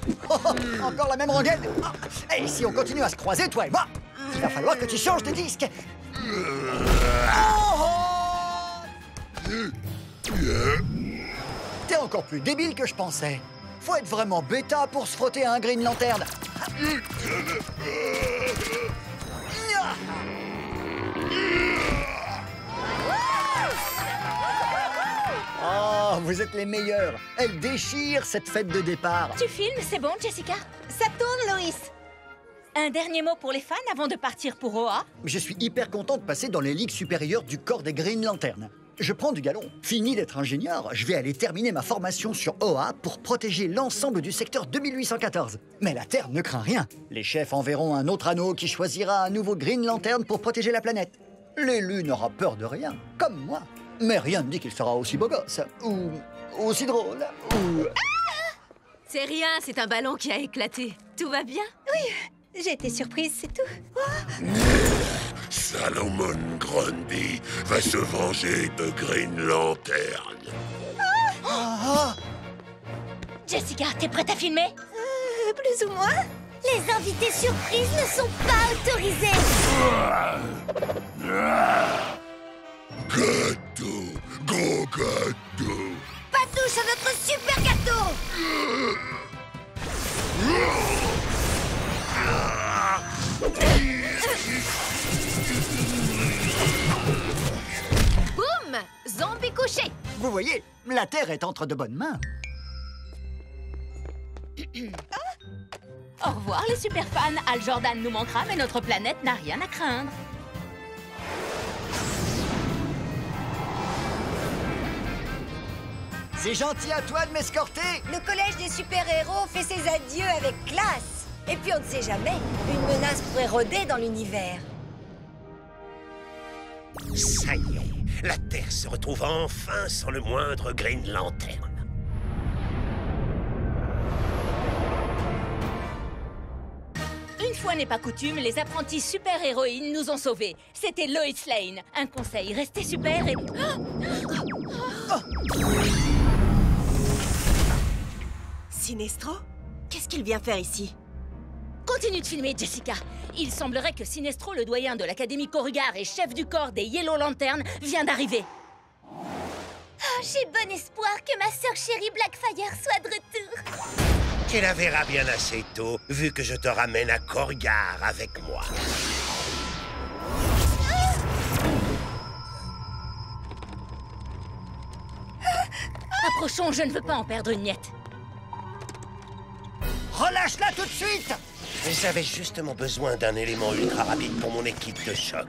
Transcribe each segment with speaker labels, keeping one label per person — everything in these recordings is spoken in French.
Speaker 1: Oh, encore la même rengaine. Et si on continue à se croiser, toi et moi, il va falloir que tu changes de disque. T'es encore plus débile que je pensais. Faut être vraiment bêta pour se frotter à un Green Lantern. Oh, vous êtes les meilleurs. Elle déchire cette fête de départ.
Speaker 2: Tu filmes, c'est bon, Jessica?
Speaker 3: Ça tourne, Loïs.
Speaker 2: Un dernier mot pour les fans avant de partir pour OA?
Speaker 1: Je suis hyper content de passer dans les ligues supérieures du corps des Green Lanterns. Je prends du galon. Fini d'être ingénieur, je vais aller terminer ma formation sur OA pour protéger l'ensemble du secteur 2814. Mais la Terre ne craint rien. Les chefs enverront un autre anneau qui choisira un nouveau Green Lantern pour protéger la planète. L'élu n'aura peur de rien, comme moi. Mais rien ne dit qu'il sera aussi beau gosse, ou aussi drôle, ou...
Speaker 2: C'est rien, c'est un ballon qui a éclaté. Tout va bien?
Speaker 3: Oui, j'ai été surprise, c'est tout.
Speaker 4: Salomon Grundy va se venger de Green Lantern.
Speaker 2: Jessica, t'es prête à filmer?
Speaker 3: Plus ou moins.
Speaker 5: Les invités surprises ne sont pas autorisés.
Speaker 4: Gâteau, gros gâteau.
Speaker 5: Pas touche à notre super gâteau.
Speaker 2: Boum! Zombie couché!
Speaker 1: Vous voyez, la Terre est entre de bonnes mains.
Speaker 2: Au revoir les super fans. Hal Jordan nous manquera, mais notre planète n'a rien à craindre.
Speaker 1: C'est gentil à toi de m'escorter.
Speaker 3: Le collège des super-héros fait ses adieux avec classe. Et puis on ne sait jamais, une menace pourrait rôder dans l'univers.
Speaker 4: Ça y est, la Terre se retrouve enfin sans le moindre Green Lantern.
Speaker 2: Une fois n'est pas coutume, les apprentis super-héroïnes nous ont sauvés. C'était Lois Lane. Un conseil, restez super et...
Speaker 3: Sinestro? Qu'est-ce qu'il vient faire ici?
Speaker 2: Continue de filmer, Jessica. Il semblerait que Sinestro, le doyen de l'Académie Corugard et chef du corps des Yellow Lanterns, vient d'arriver.
Speaker 5: Oh, j'ai bon espoir que ma sœur chérie Blackfire soit de retour.
Speaker 4: Tu la verras bien assez tôt, vu que je te ramène à Corugard avec moi.
Speaker 2: Approchons, je ne veux pas en perdre une miette.
Speaker 1: Relâche-la tout de suite.
Speaker 4: J'avais justement besoin d'un élément ultra rapide pour mon équipe de choc.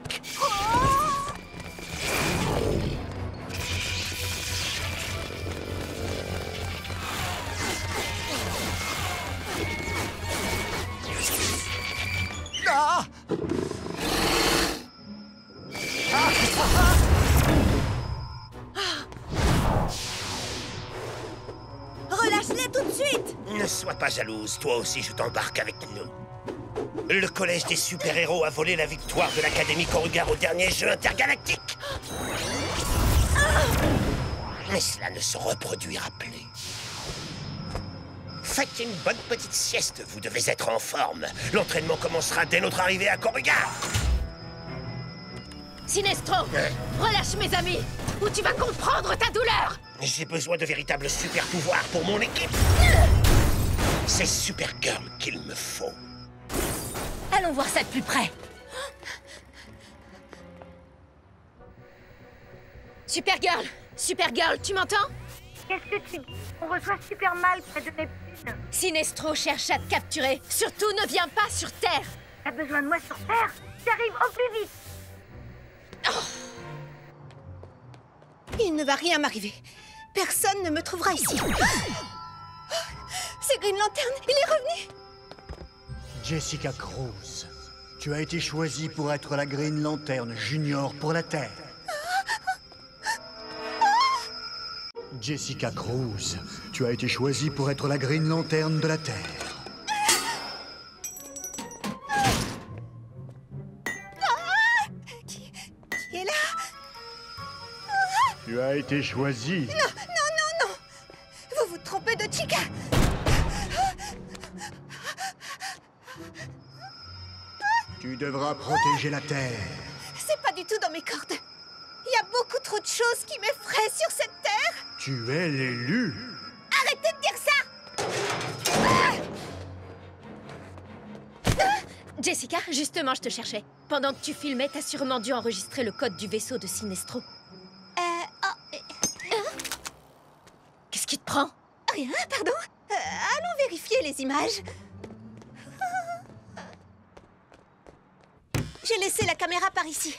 Speaker 1: Ah!
Speaker 3: Relâche-les tout de suite!
Speaker 4: Ne sois pas jalouse, toi aussi je t'embarque avec nous. Le collège des super-héros a volé la victoire de l'Académie Corugard au dernier jeu intergalactique. Mais cela ne se reproduira plus. Faites une bonne petite sieste, vous devez être en forme. L'entraînement commencera dès notre arrivée à Corugard.
Speaker 2: Sinestro, relâche mes amis, ou tu vas comprendre ta douleur.
Speaker 4: J'ai besoin de véritables super-pouvoirs pour mon équipe. C'est Supergirl qu'il me faut.
Speaker 2: Allons voir ça de plus près. Supergirl, Supergirl, tu m'entends?
Speaker 5: Qu'est-ce que tu dis? On reçoit super mal près de Neptune.
Speaker 2: Sinestro cherche à te capturer. Surtout, ne viens pas sur Terre.
Speaker 5: T'as besoin de moi sur Terre? J'arrive au plus vite.
Speaker 3: Il ne va rien m'arriver. Personne ne me trouvera ici. C'est Green Lantern, il est revenu.
Speaker 1: Jessica Cruz, tu as été choisie pour être la Green Lantern Junior pour la Terre. Jessica Cruz, tu as été choisie pour être la Green Lantern de la Terre.
Speaker 3: Qui est là?
Speaker 1: Tu as été choisie.
Speaker 3: Non, non, non, non. Vous vous trompez de Chica.
Speaker 1: Tu devras protéger la Terre.
Speaker 3: C'est pas du tout dans mes cordes. Il y a beaucoup trop de choses qui m'effraient sur cette terre.
Speaker 1: Tu es l'élu.
Speaker 3: Arrêtez de dire ça.
Speaker 6: Jessica, justement, je te cherchais. Pendant que tu filmais, t'as sûrement dû enregistrer le code du vaisseau de Sinestro. Qu'est-ce qui te prend?
Speaker 3: Rien, pardon. Allons vérifier les images. J'ai laissé la caméra par ici.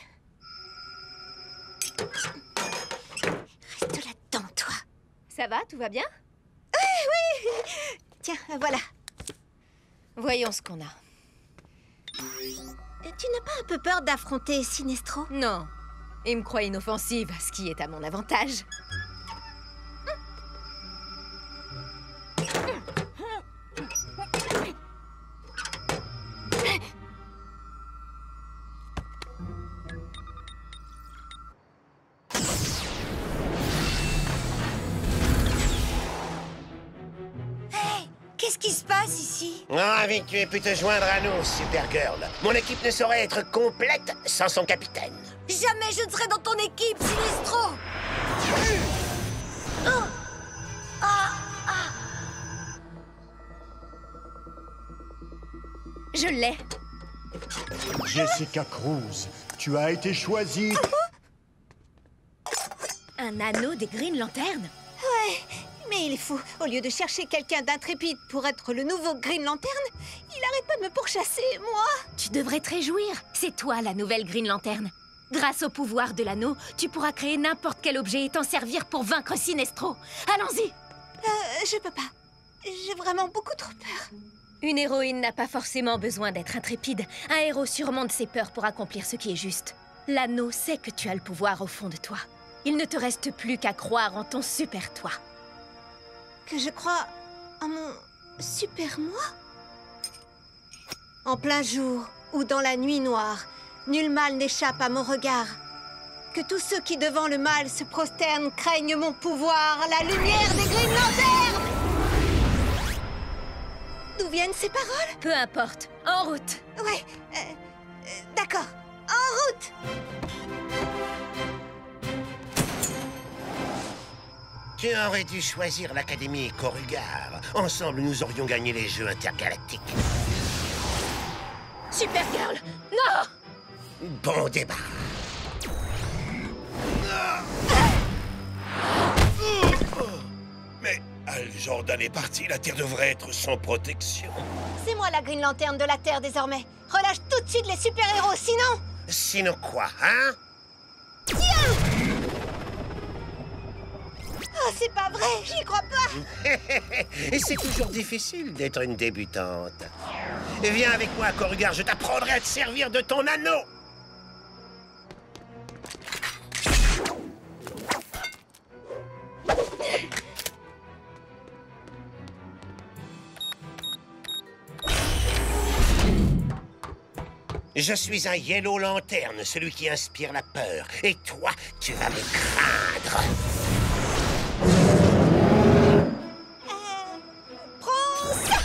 Speaker 3: Reste là-dedans, toi.
Speaker 6: Ça va, tout va bien?
Speaker 3: Oui. Tiens, voilà.
Speaker 6: Voyons ce qu'on a.
Speaker 3: Tu n'as pas un peu peur d'affronter Sinestro?
Speaker 6: Non, il me croit inoffensive, ce qui est à mon avantage.
Speaker 3: Qu'est-ce qui se passe ici?
Speaker 4: Ravi que tu aies pu te joindre à nous, Supergirl. Mon équipe ne saurait être complète sans son capitaine.
Speaker 3: Jamais je ne serai dans ton équipe, Sinestro!
Speaker 6: Je l'ai.
Speaker 1: Jessica Cruz, tu as été choisie.
Speaker 6: Un anneau des Green Lantern?
Speaker 3: Ouais, mais il est fou. Au lieu de chercher quelqu'un d'intrépide pour être le nouveau Green Lantern, il arrête pas de me pourchasser, moi.
Speaker 6: Tu devrais te réjouir. C'est toi la nouvelle Green Lantern. Grâce au pouvoir de l'anneau, tu pourras créer n'importe quel objet et t'en servir pour vaincre Sinestro. Allons-y!
Speaker 3: Je peux pas. J'ai vraiment beaucoup trop peur.
Speaker 6: Une héroïne n'a pas forcément besoin d'être intrépide. Un héros surmonte ses peurs pour accomplir ce qui est juste. L'anneau sait que tu as le pouvoir au fond de toi. Il ne te reste plus qu'à croire en ton super toi.
Speaker 3: Que je crois en mon super moi? En plein jour ou dans la nuit noire, nul mal n'échappe à mon regard. Que tous ceux qui devant le mal se prosternent craignent mon pouvoir, la lumière des Green Lanterns! D'où viennent ces paroles?
Speaker 6: Peu importe. En route.
Speaker 3: Ouais, d'accord. En route!
Speaker 4: Tu aurais dû choisir l'Académie Korugar. Ensemble, nous aurions gagné les Jeux intergalactiques.
Speaker 6: Supergirl! Non!
Speaker 4: Bon débat. Mais Hal Jordan est parti. La Terre devrait être sans protection.
Speaker 3: C'est moi la Green Lantern de la Terre désormais. Relâche tout de suite les super-héros, sinon...
Speaker 4: Sinon quoi, hein?
Speaker 3: Oh, c'est pas vrai, j'y crois pas.
Speaker 4: Et c'est toujours difficile d'être une débutante. Viens avec moi, Korugar, je t'apprendrai à te servir de ton anneau. Je suis un Yellow Lantern, celui qui inspire la peur. Et toi, tu vas me craindre.
Speaker 3: Prends ça!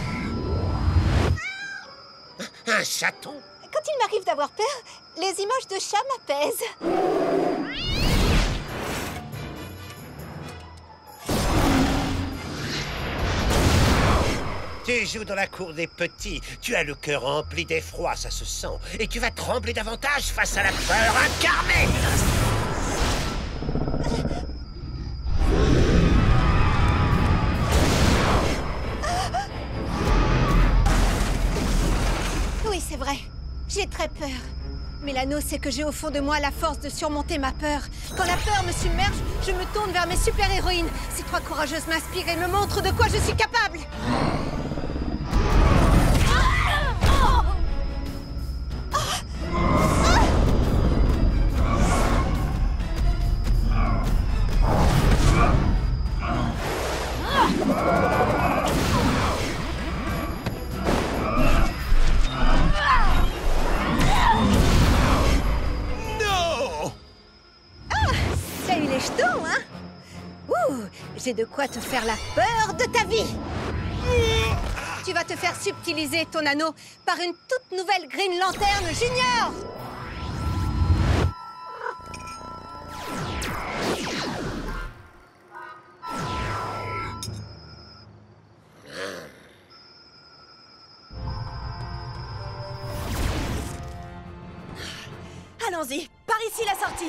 Speaker 4: Un chaton?
Speaker 3: Quand il m'arrive d'avoir peur, les images de chat m'apaisent.
Speaker 4: Tu joues dans la cour des petits. Tu as le cœur rempli d'effroi, ça se sent. Et tu vas trembler davantage face à la peur incarnée.
Speaker 3: Oui, c'est vrai. J'ai très peur. Mais l'anneau sait que j'ai au fond de moi la force de surmonter ma peur. Quand la peur me submerge, je me tourne vers mes super-héroïnes. Ces trois courageuses m'inspirent et me montrent de quoi je suis capable. T'as eu les jetons, hein? Ouh, j'ai de quoi te faire la peur de ta vie. Tu vas te faire subtiliser ton anneau par une toute nouvelle Green Lantern Junior!
Speaker 7: Allons-y, par ici la sortie.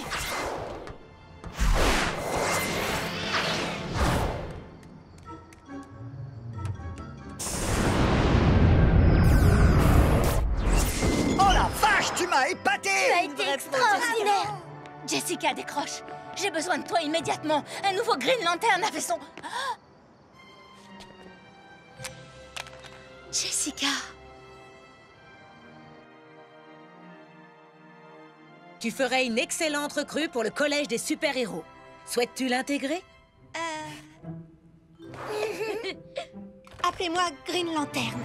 Speaker 1: Oh la vache, tu m'as épaté!
Speaker 2: Tu as été extraordinaire! Jessica, décroche. J'ai besoin de toi immédiatement. Un nouveau Green Lantern a fait son... Ah! Jessica...
Speaker 7: Tu ferais une excellente recrue pour le collège des super-héros. Souhaites-tu l'intégrer?
Speaker 3: Appelez-moi Green Lantern.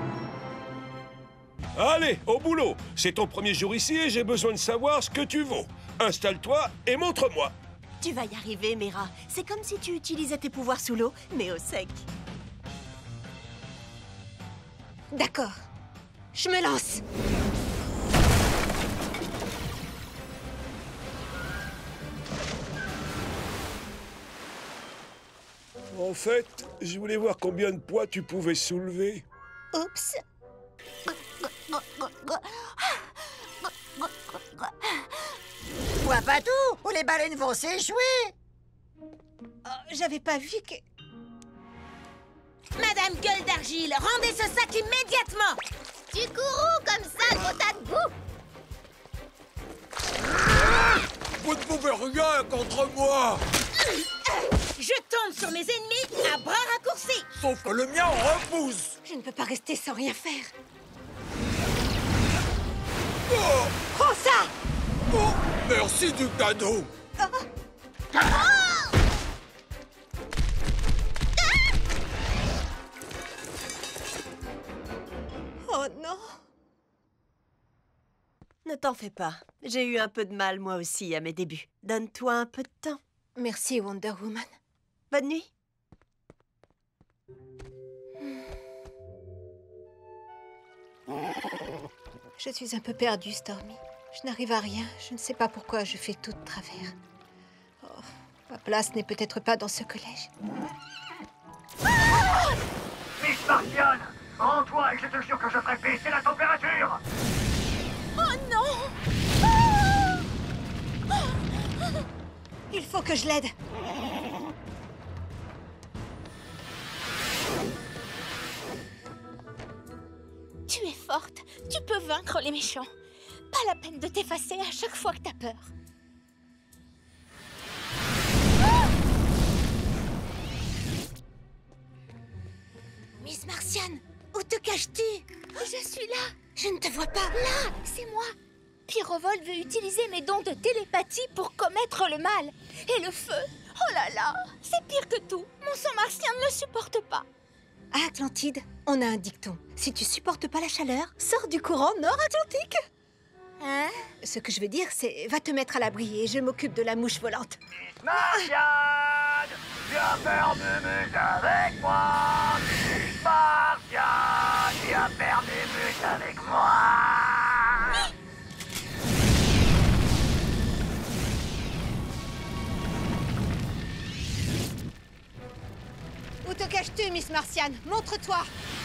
Speaker 8: Allez, au boulot. C'est ton premier jour ici et j'ai besoin de savoir ce que tu vaux. Installe-toi et montre-moi.
Speaker 7: Tu vas y arriver, Mera. C'est comme si tu utilisais tes pouvoirs sous l'eau, mais au sec.
Speaker 3: D'accord. Je me lance.
Speaker 8: En fait, je voulais voir combien de poids tu pouvais soulever.
Speaker 3: Oups.
Speaker 1: Quoi, Patou? Où les baleines vont s'échouer?
Speaker 3: Oh, j'avais pas vu que...
Speaker 7: Madame Gueule d'Argile, rendez ce sac immédiatement!
Speaker 5: Tu courous comme ça, gros tas de boue!
Speaker 8: Vous ne pouvez rien contre moi!
Speaker 7: Je tombe sur mes ennemis à bras raccourcis!
Speaker 8: Sauf que le mien repousse!
Speaker 3: Je ne peux pas rester sans rien faire.
Speaker 8: Oh,
Speaker 3: Prends ça!
Speaker 8: oh, merci du cadeau!
Speaker 3: Oh non!
Speaker 7: Ne t'en fais pas. J'ai eu un peu de mal, moi aussi, à mes débuts. Donne-toi un peu de temps.
Speaker 3: Merci, Wonder Woman.
Speaker 7: Bonne nuit.
Speaker 3: Je suis un peu perdue, Stormy. Je n'arrive à rien. Je ne sais pas pourquoi je fais tout de travers. Oh, ma place n'est peut-être pas dans ce collège.
Speaker 9: Miss Martian, rends-toi et je te jure que je ferai baisser la température.
Speaker 3: Il faut que je l'aide.
Speaker 2: Tu es forte. Tu peux vaincre les méchants. Pas la peine de t'effacer à chaque fois que t'as peur.
Speaker 3: Miss Martian, où te caches-tu?
Speaker 2: Je suis là.
Speaker 3: Je ne te vois pas.
Speaker 2: Là, c'est moi. Pyrovol veut utiliser mes dons de télépathie pour commettre le mal. Et le feu, oh là là, c'est pire que tout. Mon sang martien ne le supporte pas.
Speaker 3: À Atlantide, on a un dicton. Si tu supportes pas la chaleur, sors du courant nord-atlantique.
Speaker 2: Hein?
Speaker 3: Ce que je veux dire, c'est va te mettre à l'abri et je m'occupe de la mouche volante.
Speaker 9: Miss Martian, viens faire mémuse avec moi. Miss Martian, viens faire mémuse avec moi.
Speaker 3: Où te caches-tu, Miss Martian? Montre-toi.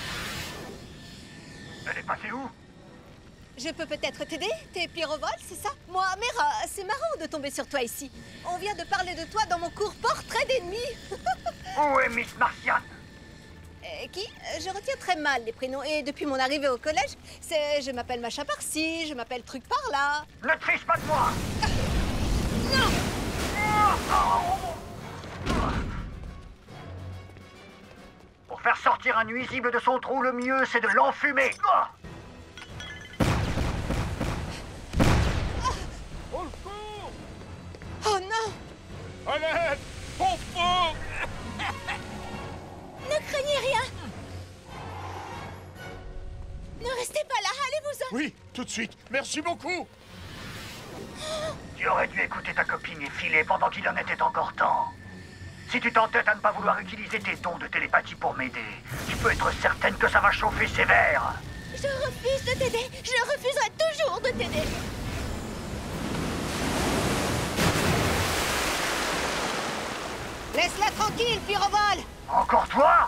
Speaker 9: Elle est passée où?
Speaker 3: Je peux peut-être t'aider? T'es pyrovol, c'est ça? Moi, Mera, c'est marrant de tomber sur toi ici. On vient de parler de toi dans mon cours portrait d'ennemi.
Speaker 9: Où est Miss Martian?
Speaker 3: Qui? Je retiens très mal les prénoms. Et depuis mon arrivée au collège, c'est je m'appelle machin par-ci, je m'appelle truc par-là.
Speaker 9: Ne triche pas de moi.
Speaker 3: Non!
Speaker 9: Pour faire sortir un nuisible de son trou, le mieux, c'est de l'enfumer.
Speaker 3: Oh non!
Speaker 8: À l'aide! Au fond!
Speaker 2: Ne craignez rien. Ne restez pas là, allez-vous-en.
Speaker 8: Oui, tout de suite. Merci beaucoup.
Speaker 9: Tu aurais dû écouter ta copine et filer pendant qu'il en était encore temps. Si tu t'entêtes à ne pas vouloir utiliser tes dons de télépathie pour m'aider, tu peux être certaine que ça va chauffer sévère.
Speaker 2: Je refuse de t'aider. Je refuserai toujours de t'aider.
Speaker 3: Laisse-la tranquille, Pyrovol!
Speaker 9: Encore toi?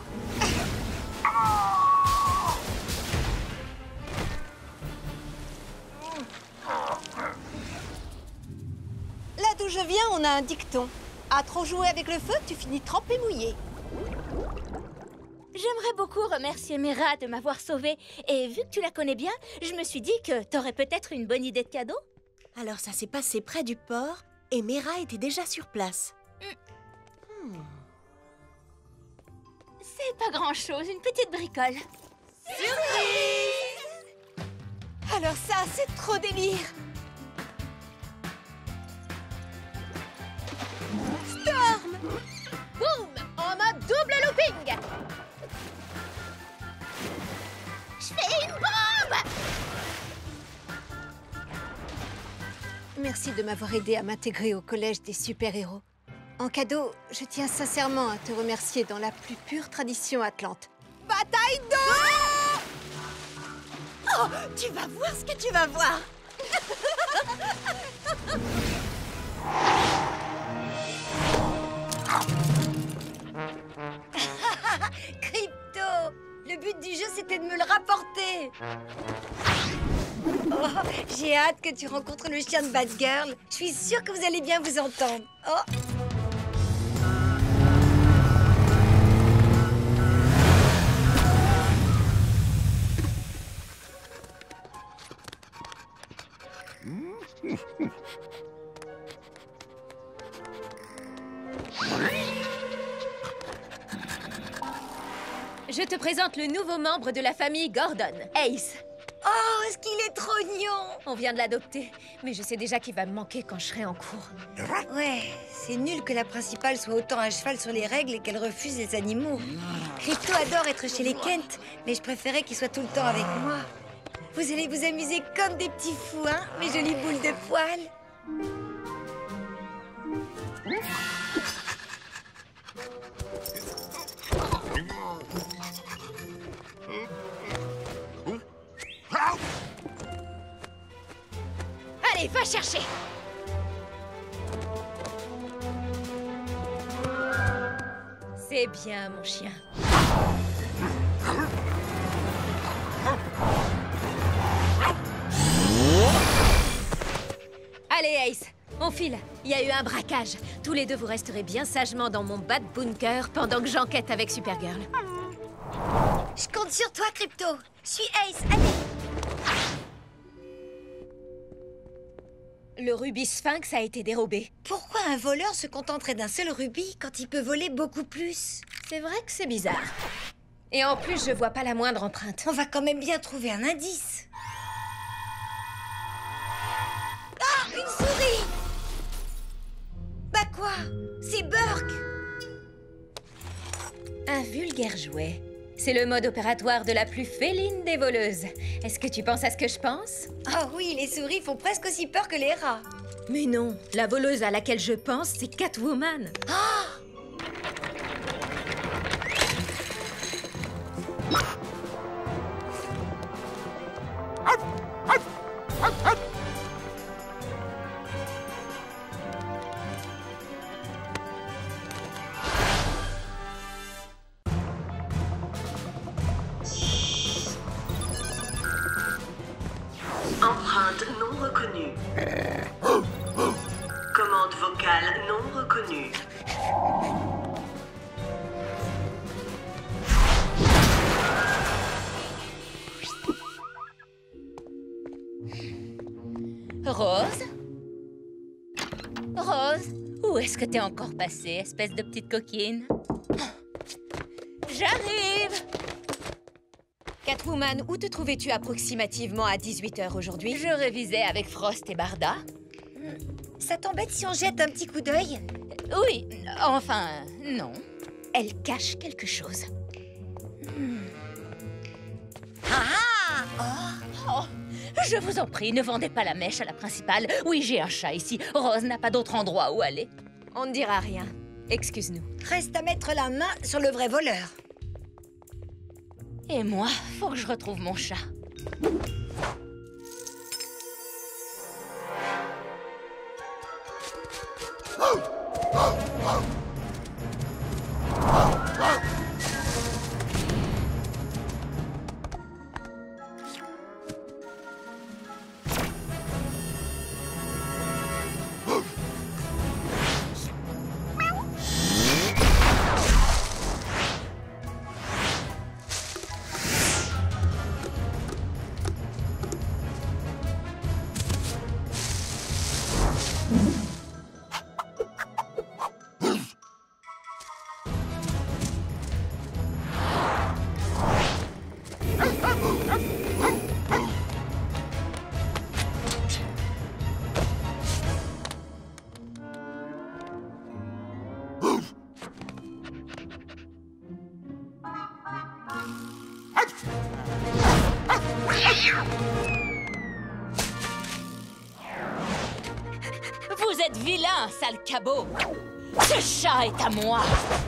Speaker 3: Là d'où je viens, on a un dicton. À trop jouer avec le feu, tu finis trempé mouillé.
Speaker 2: J'aimerais beaucoup remercier Mera de m'avoir sauvée. Et vu que tu la connais bien, je me suis dit que t'aurais peut-être une bonne idée de cadeau.
Speaker 10: Alors ça s'est passé près du port et Mera était déjà sur place.
Speaker 2: C'est pas grand-chose, une petite bricole.
Speaker 3: Surprise! Alors ça, c'est trop délire! Storm!
Speaker 6: Boum! En mode double looping!
Speaker 2: Je fais une bombe!
Speaker 3: Merci de m'avoir aidé à m'intégrer au collège des super-héros. En cadeau, je tiens sincèrement à te remercier dans la plus pure tradition atlante. Bataille d'eau!
Speaker 10: Oh, tu vas voir ce que tu vas voir.
Speaker 11: Crypto! Le but du jeu, c'était de me le rapporter. Oh, j'ai hâte que tu rencontres le chien de Batgirl. Je suis sûre que vous allez bien vous entendre. Oh.
Speaker 6: Je te présente le nouveau membre de la famille Gordon, Ace.
Speaker 11: Oh, est-ce qu'il est trop mignon!
Speaker 6: On vient de l'adopter, mais je sais déjà qu'il va me manquer quand je serai en cours.
Speaker 11: Ouais, c'est nul que la principale soit autant à cheval sur les règles et qu'elle refuse les animaux. Crypto adore être chez les Kent, mais je préférais qu'il soit tout le temps avec moi. Vous allez vous amuser comme des petits fous, hein, mes jolies boules de poils.
Speaker 6: Allez, va chercher! C'est bien, mon chien. Allez, Ace, on file. Il y a eu un braquage. Tous les deux, vous resterez bien sagement dans mon bat bunker pendant que j'enquête avec Supergirl.
Speaker 11: Je compte sur toi, Crypto. Je suis Ace, allez.
Speaker 6: Le rubis sphinx a été dérobé.
Speaker 11: Pourquoi un voleur se contenterait d'un seul rubis quand il peut voler beaucoup plus?
Speaker 6: C'est vrai que c'est bizarre. Et en plus, je vois pas la moindre empreinte.
Speaker 11: On va quand même bien trouver un indice. Ah, une souris! Bah quoi? C'est Burke!
Speaker 6: Un vulgaire jouet. C'est le mode opératoire de la plus féline des voleuses. Est-ce que tu penses à ce que je pense?
Speaker 11: Oh oui, les souris font presque aussi peur que les rats.
Speaker 6: Mais non, la voleuse à laquelle je pense, c'est Catwoman.
Speaker 12: Empreinte non reconnue. Commande vocale non reconnue.
Speaker 2: Rose? Rose, où est-ce que t'es encore passée, espèce de petite coquine? J'arrive!
Speaker 6: Catwoman, où te trouvais-tu approximativement à 18h aujourd'hui?
Speaker 2: Je révisais avec Frost et Barda.
Speaker 11: Ça t'embête si on jette un petit coup d'œil?
Speaker 2: Oui, enfin, non.
Speaker 6: Elle cache quelque chose.
Speaker 2: Oh, je vous en prie, ne vendez pas la mèche à la principale. Oui, j'ai un chat ici. Rose n'a pas d'autre endroit où aller.
Speaker 6: On ne dira rien. Excuse-nous.
Speaker 11: Reste à mettre la main sur le vrai voleur.
Speaker 6: Et moi, faut que je retrouve mon chat. Vous êtes vilain, sale cabot! Ce chat est à moi!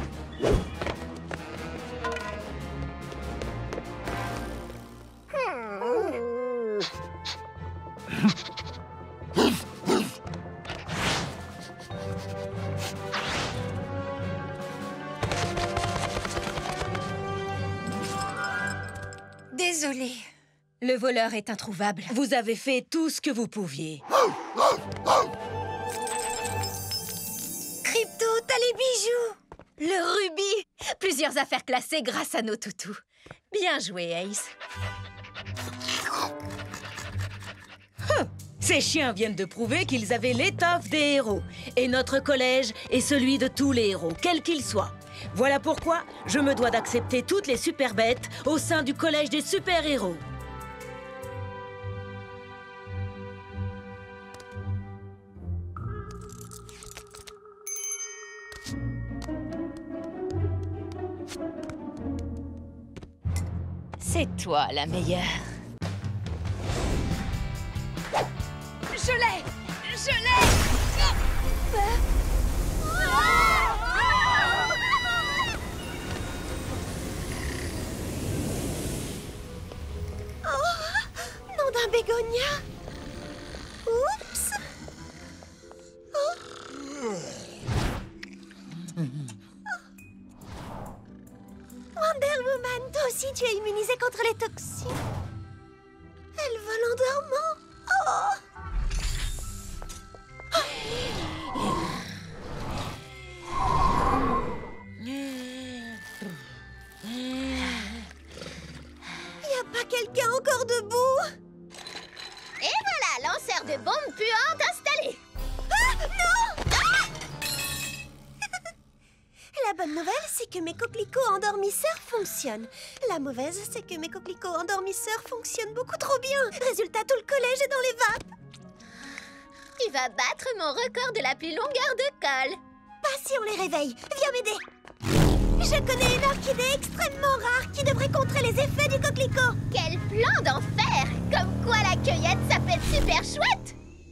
Speaker 11: Désolée.
Speaker 6: Le voleur est introuvable.
Speaker 7: Vous avez fait tout ce que vous pouviez.
Speaker 11: Crypto, t'as les bijoux!
Speaker 6: Le rubis! Plusieurs affaires classées grâce à nos toutous. Bien joué, Ace.
Speaker 7: Ces chiens viennent de prouver qu'ils avaient l'étoffe des héros. Et notre collège est celui de tous les héros, quels qu'ils soient. Voilà pourquoi je me dois d'accepter toutes les super bêtes au sein du collège des super-héros.
Speaker 6: C'est toi la meilleure.
Speaker 2: Je l'ai! Je l'ai!
Speaker 3: Oh! Nom d'un bégonia! Oups! Oh! Wonder Woman, toi aussi tu es immunisée contre les toxines. Elle vole en dormant. Oh! Y a pas quelqu'un encore debout?
Speaker 5: Et voilà, lanceur de bombes puantes installé.
Speaker 3: Ah! Non! Ah! La bonne nouvelle, c'est que mes coquelicots endormisseurs fonctionnent. La mauvaise, c'est que mes coquelicots endormisseurs fonctionnent beaucoup trop bien. Résultat, tout le collège est dans les vapes.
Speaker 5: Tu vas battre mon record de la plus longueur de colle.
Speaker 3: Pas si on les réveille. Viens m'aider. Je connais une orchidée extrêmement rare qui devrait contrer les effets du coquelicot.
Speaker 5: Quel plan d'enfer! Comme quoi la cueillette, ça peut être super chouette!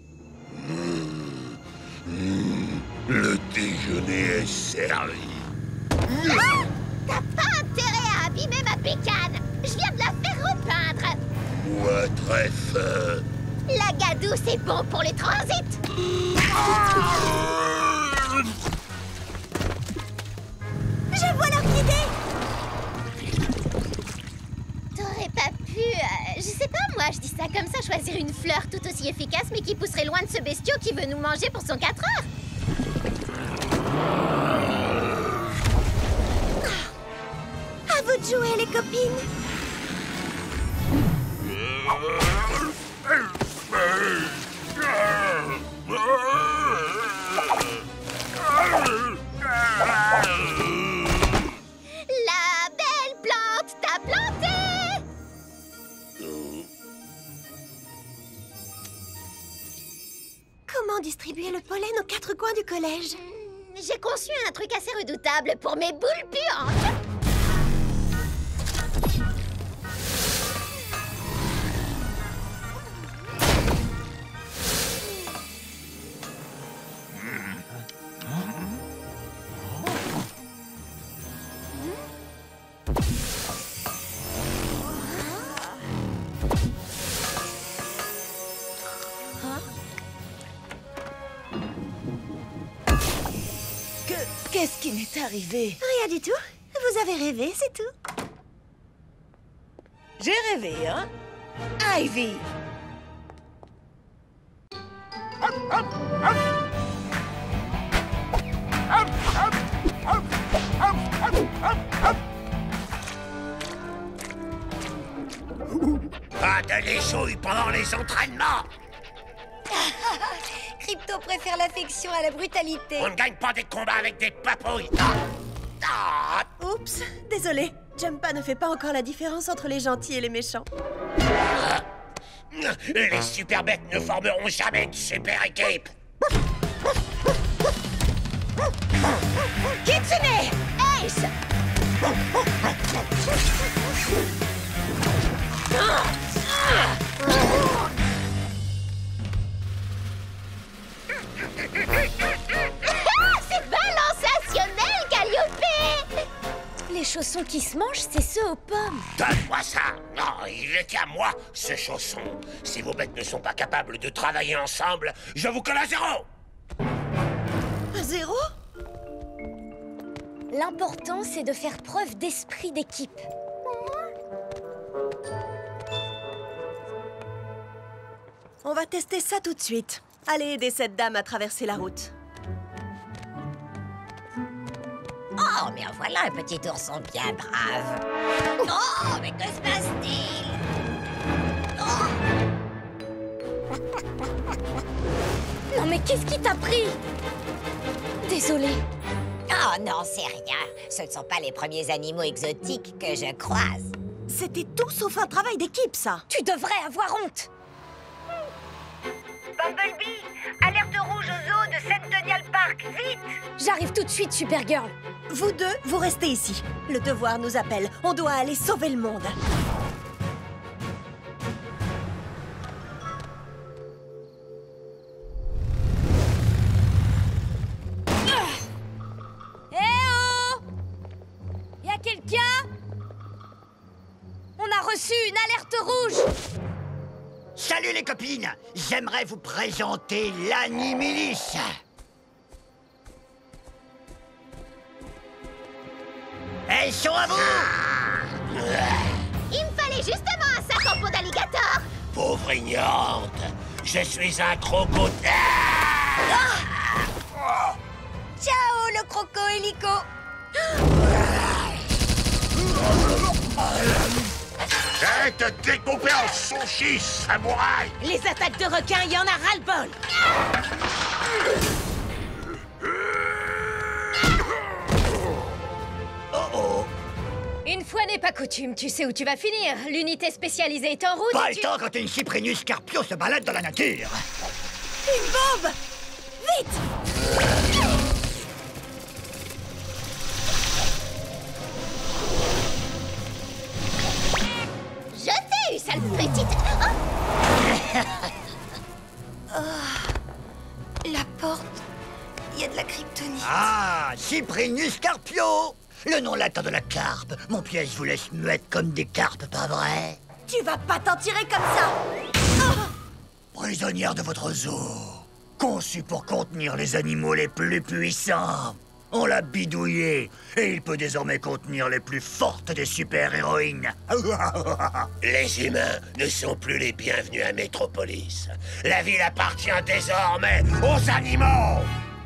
Speaker 4: Le déjeuner est servi.
Speaker 5: Ah! T'as pas intérêt à abîmer ma pécane! Je viens de la faire repeindre!
Speaker 4: Moi, très fin.
Speaker 5: La gadoue, c'est bon pour les transits!
Speaker 3: Je vois l'orchidée!
Speaker 5: T'aurais pas pu... je sais pas, moi, je dis ça comme ça, choisir une fleur tout aussi efficace, mais qui pousserait loin de ce bestiau qui veut nous manger pour son 4 heures.
Speaker 3: À vous de jouer, les copines!
Speaker 5: La belle plante t'a planté!
Speaker 3: Comment distribuer le pollen aux 4 coins du collège?
Speaker 5: J'ai conçu un truc assez redoutable pour mes boules puantes.
Speaker 7: Qu'est-ce qui m'est arrivé?
Speaker 10: Rien du tout. Vous avez rêvé, c'est tout.
Speaker 7: J'ai rêvé, hein? Ivy!
Speaker 4: Pas de l'échouille pendant les entraînements!
Speaker 11: Crypto préfère l'affection à la brutalité.
Speaker 4: On ne gagne pas des combats avec des papouilles!
Speaker 10: Oups, désolé. Jumpa ne fait pas encore la différence entre les gentils et les méchants.
Speaker 4: Les super bêtes ne formeront jamais une super équipe!
Speaker 6: Kitsune! Ace!
Speaker 5: C'est sensationnel, Calliope!
Speaker 6: Les chaussons qui se mangent, c'est ceux aux pommes.
Speaker 4: Donne-moi ça! Non, il est à moi, ce chausson! Si vos bêtes ne sont pas capables de travailler ensemble, je vous colle à 0!
Speaker 10: À 0?
Speaker 6: L'important, c'est de faire preuve d'esprit d'équipe.
Speaker 10: On va tester ça tout de suite. Allez aider cette dame à traverser la route.
Speaker 11: Oh, mais en voilà un petit ourson bien brave. Oh, mais que se passe-t-il?
Speaker 6: Non mais qu'est-ce qui t'a pris? Désolée.
Speaker 11: Oh non, c'est rien. Ce ne sont pas les premiers animaux exotiques que je croise.
Speaker 10: C'était tout sauf un travail d'équipe, ça.
Speaker 6: Tu devrais avoir honte.
Speaker 13: Bumblebee, alerte rouge au zoo de Centennial Park, vite!
Speaker 6: J'arrive tout de suite, Supergirl.
Speaker 10: Vous deux, vous restez ici. Le devoir nous appelle. On doit aller sauver le monde.
Speaker 6: Eh oh! Y'a quelqu'un? On a reçu une alerte rouge!
Speaker 1: Salut les copines! J'aimerais vous présenter l'Animilis. Elles sont à vous!
Speaker 5: Il me fallait justement un sac en peau d'alligator!
Speaker 4: Pauvre ignorante, je suis un crocodile!
Speaker 11: Ciao, le croco-hélico!
Speaker 4: Je vais te découper en sushi, samouraï!
Speaker 7: Les attaques de requins, il y en a ras-le-bol!
Speaker 6: Une fois n'est pas coutume, tu sais où tu vas finir. L'unité spécialisée est en route.
Speaker 1: Pas
Speaker 6: et
Speaker 1: le temps quand une Cyprinus Scarpio se balade dans la nature!
Speaker 10: Une bombe! Vite!
Speaker 5: Je t'ai eu, sale petite...
Speaker 3: La porte... Il y a de la kryptonite.
Speaker 1: Ah, Cyprinus Scarpio! Le nom latin de la carpe. Mon piège vous laisse muette comme des carpes, pas vrai?
Speaker 10: Tu vas pas t'en tirer comme ça!
Speaker 1: Prisonnière de votre zoo, conçu pour contenir les animaux les plus puissants. On l'a bidouillé, et il peut désormais contenir les plus fortes des super-héroïnes.
Speaker 4: Les humains ne sont plus les bienvenus à Métropolis. La ville appartient désormais aux animaux!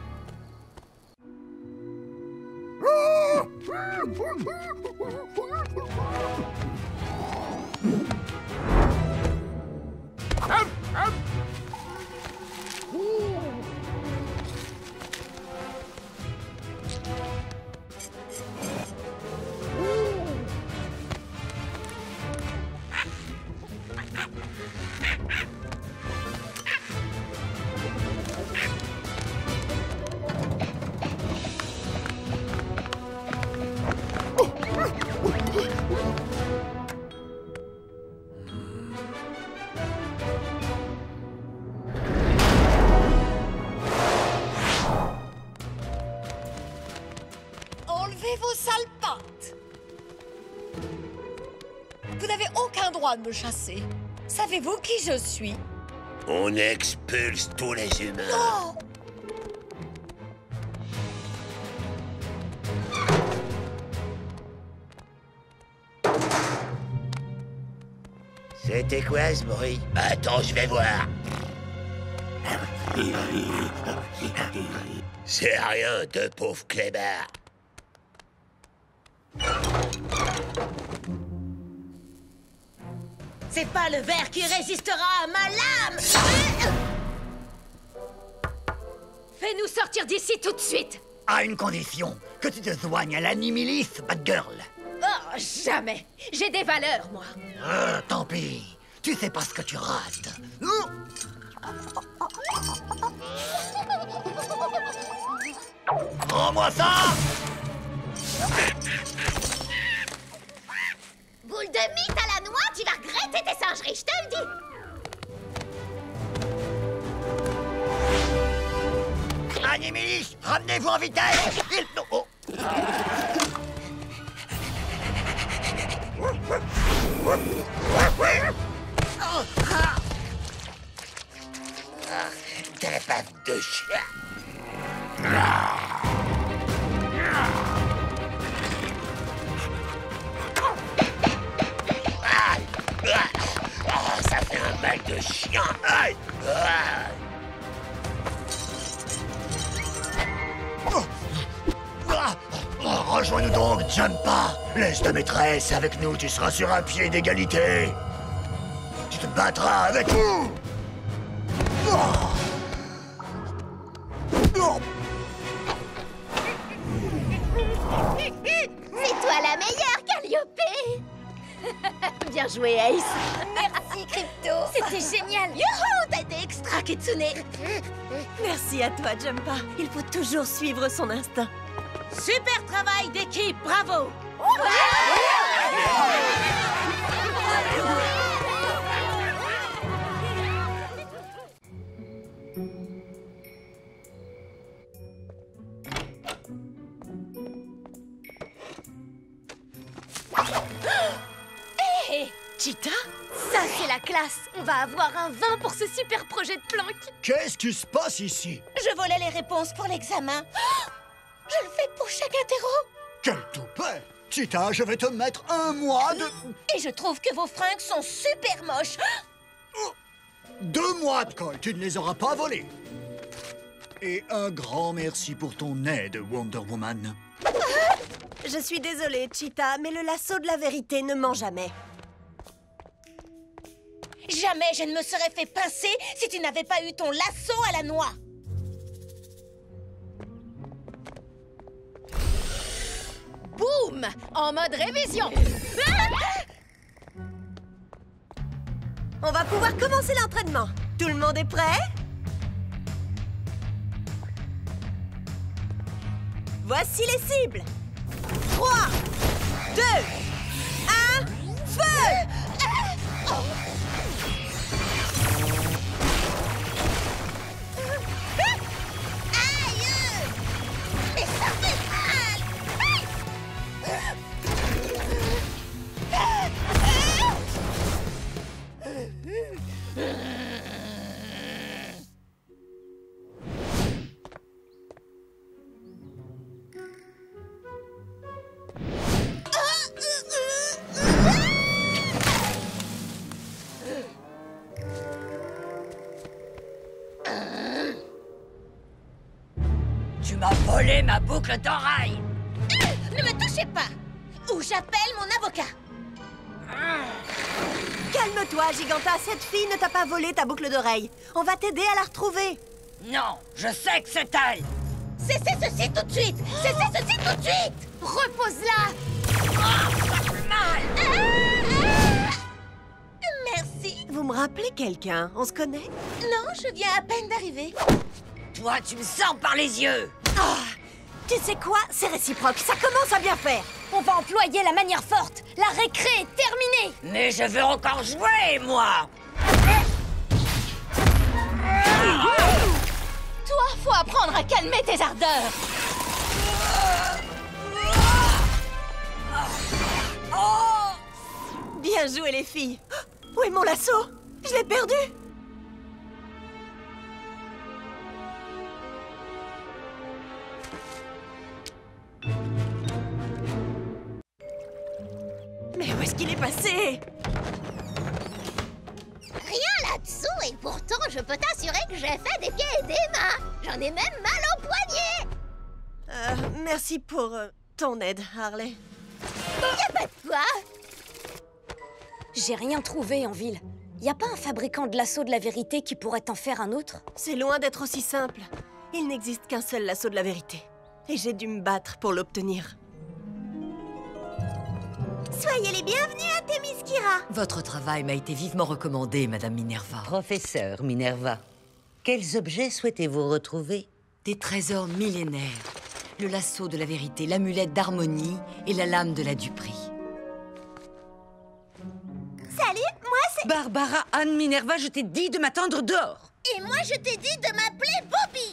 Speaker 3: Enlevez vos sales pattes! Vous n'avez aucun droit de me chasser. Savez-vous qui je suis?
Speaker 4: On expulse tous les humains.
Speaker 3: Non!
Speaker 4: C'était quoi ce bruit? Attends, je vais voir. C'est rien, de pauvre clébard.
Speaker 7: C'est pas le verre qui résistera à ma lame!
Speaker 6: Fais-nous sortir d'ici tout de suite!
Speaker 1: À une condition, que tu te soignes à l'Animélis, bad girl.
Speaker 6: Oh, jamais! J'ai des valeurs, moi!
Speaker 1: Tant pis, tu sais pas ce que tu rates. Prends-moi ça!
Speaker 5: Boule de mythe à la noix, tu vas regretter tes singeries, je te le dis!
Speaker 1: Animélis, ramenez-vous en vitesse! Oh.
Speaker 4: T'es pas de chien. Ça fait un mal de chien. Aïe.
Speaker 1: Rejoins-nous donc, Jumpa. Laisse ta maîtresse avec nous, tu seras sur un pied d'égalité. Tu te battras avec nous.
Speaker 5: C'est toi la meilleure, Calliope!
Speaker 6: Bien joué, Ace!
Speaker 11: Merci, Crypto!
Speaker 5: C'était génial! Youhou! T'as été extra, Kitsune!
Speaker 10: Merci à toi, Jumpa. Il faut toujours suivre son instinct.
Speaker 7: Super travail d'équipe, bravo!
Speaker 6: Hé!
Speaker 10: Cheetah?
Speaker 6: Ça, c'est la classe! On va avoir un 20 pour ce super projet de planque!
Speaker 1: Qu'est-ce qui se passe ici?
Speaker 3: Je volais les réponses pour l'examen. Je le fais pour chaque interro.
Speaker 1: Quel toupet! Cheetah, je vais te mettre 1 mois de...
Speaker 3: Et je trouve que vos fringues sont super moches.
Speaker 1: 2 mois de colle, tu ne les auras pas volés. Et un grand merci pour ton aide, Wonder Woman.
Speaker 10: Je suis désolée, Cheetah, mais le lasso de la vérité ne ment jamais.
Speaker 3: Jamais je ne me serais fait pincer si tu n'avais pas eu ton lasso à la noix.
Speaker 6: Boum! En mode révision!
Speaker 10: On va pouvoir commencer l'entraînement. Tout le monde est prêt? Voici les cibles. 3, 2, 1, feu!
Speaker 5: Mais ça fait mal!
Speaker 11: Tu m'as volé ma boucle d'oreille!
Speaker 3: Ne me touchez pas! Ou j'appelle mon avocat!
Speaker 10: Calme-toi, Giganta. Cette fille ne t'a pas volé ta boucle d'oreille. On va t'aider à la retrouver.
Speaker 11: Non, je sais que c'est elle!
Speaker 3: Cessez ceci tout de suite! Cessez ceci tout de suite!
Speaker 6: Repose-la!
Speaker 11: Ça fait mal!
Speaker 3: Merci!
Speaker 10: Vous me rappelez quelqu'un? On se connaît?
Speaker 3: Non, je viens à peine d'arriver.
Speaker 11: Toi, tu me sors par les yeux!
Speaker 10: Tu sais quoi? C'est réciproque. Ça commence à bien faire.
Speaker 6: On va employer la manière forte! La récré est terminée!
Speaker 11: Mais je veux encore jouer, moi!
Speaker 6: Toi, faut apprendre à calmer tes ardeurs!
Speaker 10: Bien joué, les filles. Où est mon lasso? Je l'ai perdu. Mais où est-ce qu'il est passé?
Speaker 5: Et pourtant, je peux t'assurer que j'ai fait des pieds et des mains. J'en ai même mal aux poignets.
Speaker 10: Merci pour ton aide, Harley.
Speaker 5: Y'a pas de quoi.
Speaker 6: J'ai rien trouvé en ville. Y a pas un fabricant de lasso de la vérité qui pourrait en faire un autre?
Speaker 10: C'est loin d'être aussi simple. Il n'existe qu'un seul lasso de la vérité. Et j'ai dû me battre pour l'obtenir.
Speaker 5: Soyez les bienvenus à Themyscira.
Speaker 14: Votre travail m'a été vivement recommandé, Madame Minerva.
Speaker 15: Professeur Minerva, quels objets souhaitez-vous retrouver?
Speaker 14: Des trésors millénaires. Le lasso de la vérité, l'amulette d'harmonie et la lame de la duperie.
Speaker 5: Salut, moi c'est...
Speaker 15: Barbara Anne Minerva, je t'ai dit de m'attendre dehors.
Speaker 5: Et moi je t'ai dit de m'appeler Bobby.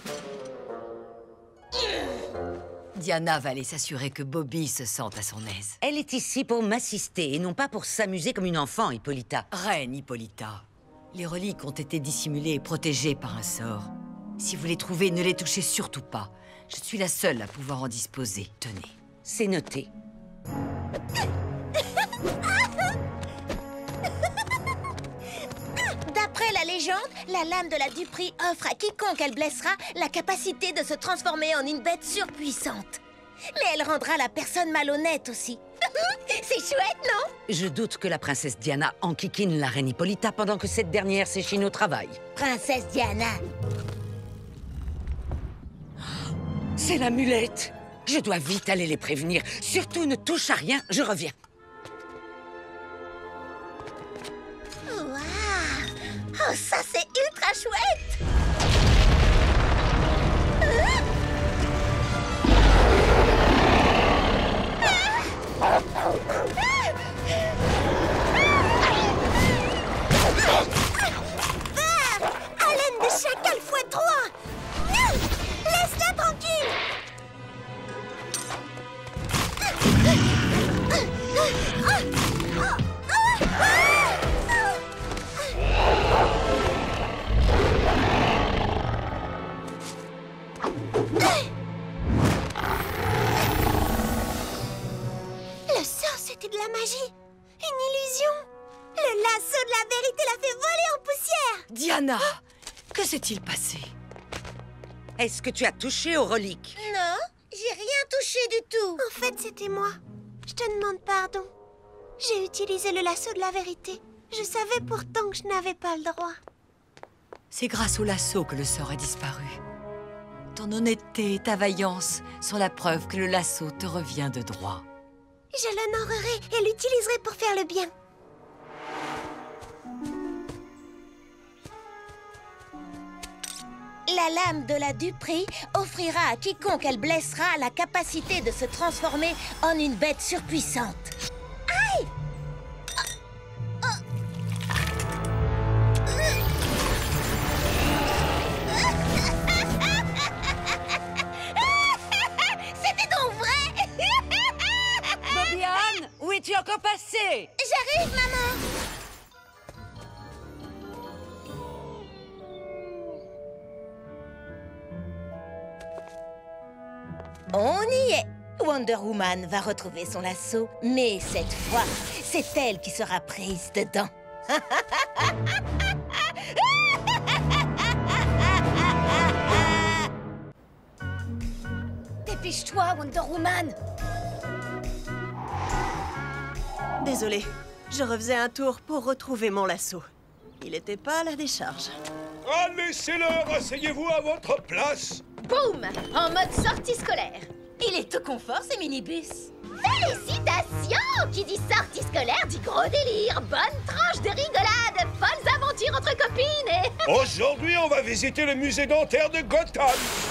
Speaker 14: Diana va aller s'assurer que Bobby se sente à son aise.
Speaker 15: Elle est ici pour m'assister et non pas pour s'amuser comme une enfant, Hippolyta.
Speaker 14: Reine Hippolyta, les reliques ont été dissimulées et protégées par un sort. Si vous les trouvez, ne les touchez surtout pas. Je suis la seule à pouvoir en disposer. Tenez.
Speaker 15: C'est noté.
Speaker 6: D'après la légende, la lame de la duperie offre à quiconque elle blessera la capacité de se transformer en une bête surpuissante. Mais elle rendra la personne malhonnête aussi. C'est chouette, non?
Speaker 15: Je doute que la princesse Diana enquiquine la reine Hippolyta pendant que cette dernière s'échine au travail.
Speaker 6: Princesse Diana.
Speaker 15: C'est l'amulette. Je dois vite aller les prévenir. Surtout ne touche à rien, je reviens.
Speaker 5: Waouh! Oh, ça c'est ultra chouette! Haleine de chacal x3! Laisse-la tranquille! Le sort, c'était de la magie! Une illusion! Le lasso de la vérité l'a fait voler en poussière!
Speaker 14: Diana, que s'est-il passé?
Speaker 15: Est-ce que tu as touché aux reliques?
Speaker 5: Non, j'ai rien touché du tout. En fait, c'était moi. Je te demande pardon. J'ai utilisé le lasso de la vérité. Je savais pourtant que je n'avais pas le droit.
Speaker 14: C'est grâce au lasso que le sort a disparu. Ton honnêteté et ta vaillance sont la preuve que le lasso te revient de droit.
Speaker 5: Je l'honorerai et l'utiliserai pour faire le bien.
Speaker 6: La lame de la duperie offrira à quiconque elle blessera la capacité de se transformer en une bête surpuissante.
Speaker 5: Aïe! C'était donc vrai!
Speaker 15: Bobby Anne, où es-tu encore passée?
Speaker 5: J'arrive, maman!
Speaker 6: On y est. Wonder Woman va retrouver son lasso, mais cette fois, c'est elle qui sera prise dedans. Dépêche-toi, Wonder Woman.
Speaker 10: Désolée, je refaisais un tour pour retrouver mon lasso. Il était pas à la décharge.
Speaker 8: Ah, laissez-leur, asseyez-vous à votre place.
Speaker 6: Boum! En mode sortie scolaire. Il est tout confort, ce minibus.
Speaker 5: Félicitations! Qui dit sortie scolaire dit gros délire, bonne tranche de rigolade, bonnes aventures entre copines et...
Speaker 8: Aujourd'hui, on va visiter le musée dentaire de Gotham.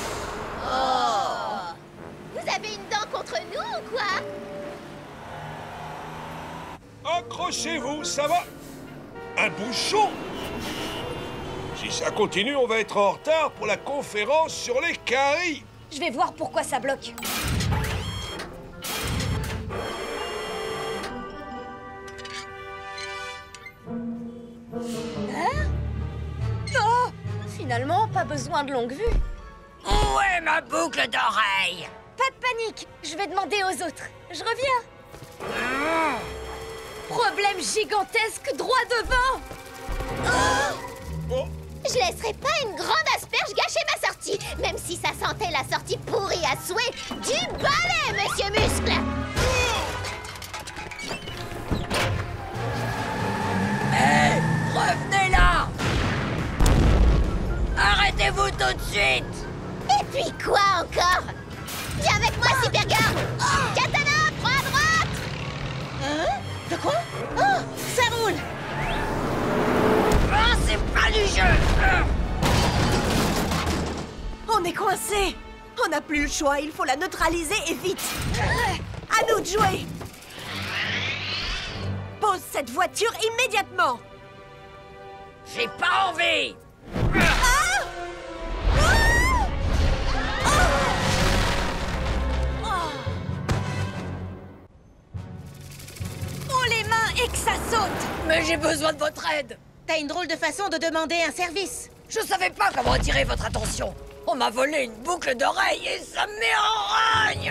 Speaker 5: Oh! Vous avez une dent contre nous ou quoi?
Speaker 8: Accrochez-vous, ça va? Un bouchon? Si ça continue, on va être en retard pour la conférence sur les caries.
Speaker 6: Je vais voir pourquoi ça bloque. Hein? Oh! Finalement, pas besoin de longue vue.
Speaker 15: Où est ma boucle d'oreille?
Speaker 6: Pas de panique, je vais demander aux autres. Je reviens. Problème gigantesque droit devant. Oh! Je laisserai pas une grande asperge gâcher ma sortie, même si ça sentait la sortie pourrie à souhait du balai, Monsieur Muscle.
Speaker 14: Hé, revenez là! Arrêtez-vous tout de suite!
Speaker 6: Et puis quoi encore? Viens avec moi, Supergirl! Katana, prends à droite! Hein? De quoi? Oh, ça roule!
Speaker 14: Ah, c'est pas du jeu!
Speaker 10: On est coincé. On n'a plus le choix, il faut la neutraliser et vite. À nous de jouer. Pose cette voiture immédiatement.
Speaker 14: J'ai pas envie!
Speaker 3: Oh les mains et que ça saute!
Speaker 14: Mais j'ai besoin de votre aide!
Speaker 6: T'as une drôle de façon de demander un service.
Speaker 14: Je savais pas comment attirer votre attention. On m'a volé une boucle d'oreille et ça me met en rogne!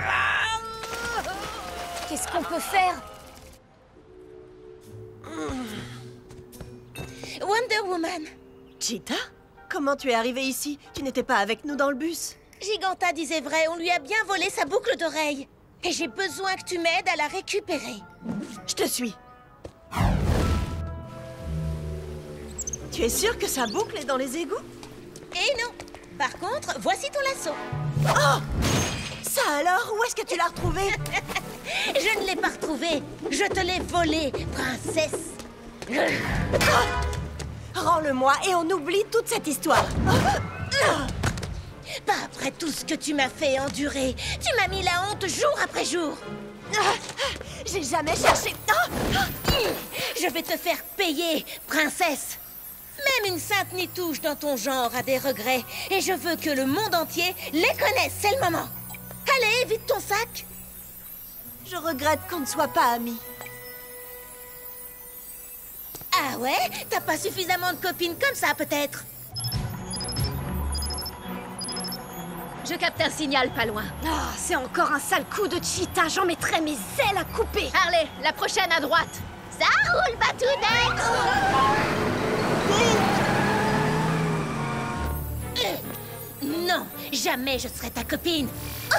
Speaker 2: Qu'est-ce qu'on peut faire?
Speaker 6: Wonder Woman.
Speaker 10: Cheetah? Comment tu es arrivée ici? Tu n'étais pas avec nous dans le bus?
Speaker 6: Giganta disait vrai, on lui a bien volé sa boucle d'oreille. Et j'ai besoin que tu m'aides à la récupérer.
Speaker 10: Je te suis. Tu es sûre que sa boucle est dans les égouts?
Speaker 6: Et non. Par contre, voici ton lasso.
Speaker 10: Oh! Ça alors? Où est-ce que tu l'as retrouvé?
Speaker 6: Je ne l'ai pas retrouvé. Je te l'ai volé, princesse.
Speaker 10: Rends-le-moi et on oublie toute cette histoire.
Speaker 6: Pas après tout ce que tu m'as fait endurer. Tu m'as mis la honte jour après jour.
Speaker 10: J'ai jamais cherché...
Speaker 6: Je vais te faire payer, princesse. Même une sainte nitouche dans ton genre a des regrets. Et je veux que le monde entier les connaisse, c'est le moment. Allez, vide ton sac.
Speaker 10: Je regrette qu'on ne soit pas amis.
Speaker 6: Ah ouais? T'as pas suffisamment de copines comme ça, peut-être?
Speaker 2: Je capte un signal pas loin.
Speaker 3: Ah, c'est encore un sale coup de Cheetah. J'en mettrai mes ailes à couper.
Speaker 2: Harley, la prochaine à droite.
Speaker 6: Ça roule, Batounette! Non, jamais je serai ta copine.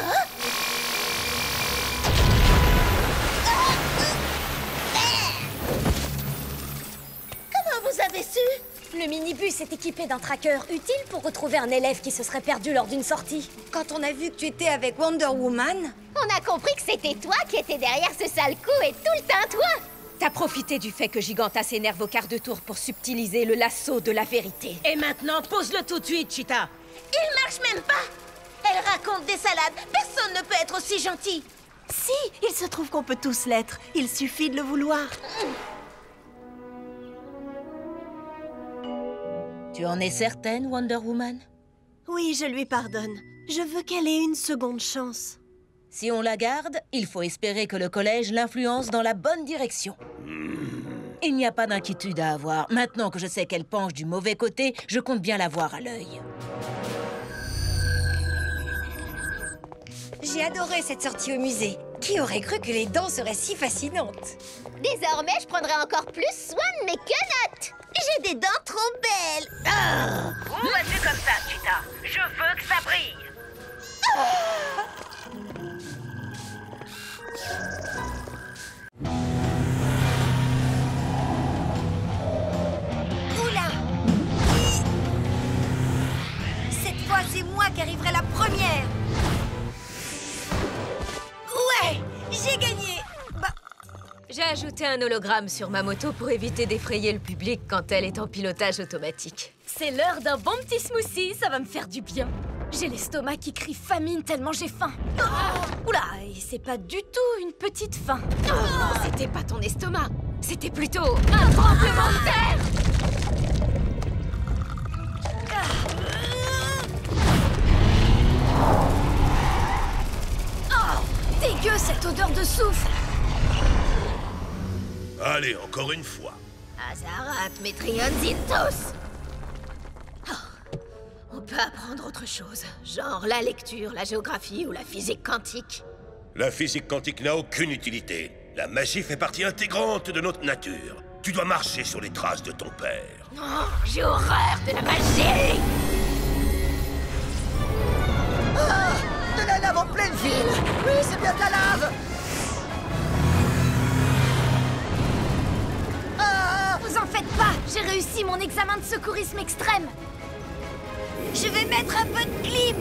Speaker 6: Comment vous avez su?
Speaker 3: Le minibus est équipé d'un tracker utile pour retrouver un élève qui se serait perdu lors d'une sortie.
Speaker 11: Quand on a vu que tu étais avec Wonder Woman...
Speaker 6: On a compris que c'était toi qui étais derrière ce sale coup et tout le temps toi.
Speaker 2: T'as profité du fait que Giganta s'énerve au quart de tour pour subtiliser le lasso de la vérité.
Speaker 7: Et maintenant, pose-le tout de suite, Cheetah.
Speaker 6: Il marche même pas. Elle raconte des salades. Personne ne peut être aussi gentil.
Speaker 10: Si, il se trouve qu'on peut tous l'être. Il suffit de le vouloir.
Speaker 7: Tu en es certaine, Wonder Woman?
Speaker 10: Oui, je lui pardonne. Je veux qu'elle ait une seconde chance.
Speaker 7: Si on la garde, il faut espérer que le collège l'influence dans la bonne direction. Il n'y a pas d'inquiétude à avoir. Maintenant que je sais qu'elle penche du mauvais côté, je compte bien la voir à l'œil.
Speaker 11: J'ai adoré cette sortie au musée. Qui aurait cru que les dents seraient si fascinantes?
Speaker 6: Désormais, je prendrai encore plus soin de mes quenottes. J'ai des dents trop belles.
Speaker 13: Vas-y comme ça, Cheetah. Je veux que ça brille.
Speaker 11: Oula! Cette fois, c'est moi qui arriverai la première! Ouais! J'ai gagné! Bah...
Speaker 2: J'ai ajouté un hologramme sur ma moto pour éviter d'effrayer le public quand elle est en pilotage automatique. C'est l'heure d'un bon petit smoothie, ça va me faire du bien. J'ai l'estomac qui crie famine tellement j'ai faim. Oula, et c'est pas du tout une petite faim. Non, c'était pas ton estomac, c'était plutôt un tremblement de terre. Oh, dégueu cette odeur de soufre.
Speaker 8: Allez, encore une fois.
Speaker 2: Azarat Metrionzintos. On peut apprendre autre chose, genre la lecture, la géographie ou la physique quantique.
Speaker 4: La physique quantique n'a aucune utilité. La magie fait partie intégrante de notre nature. Tu dois marcher sur les traces de ton père.
Speaker 2: Oh, j'ai horreur de la magie!
Speaker 1: Ah! De la lave en pleine ville! Oui, c'est bien de la lave! Ah!
Speaker 2: Vous en faites pas! J'ai réussi mon examen de secourisme extrême!
Speaker 11: Je vais mettre un peu de clim.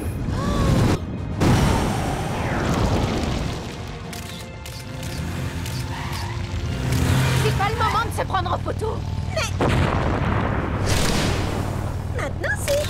Speaker 2: C'est pas le moment de se prendre en photo!
Speaker 3: Mais... Maintenant, si!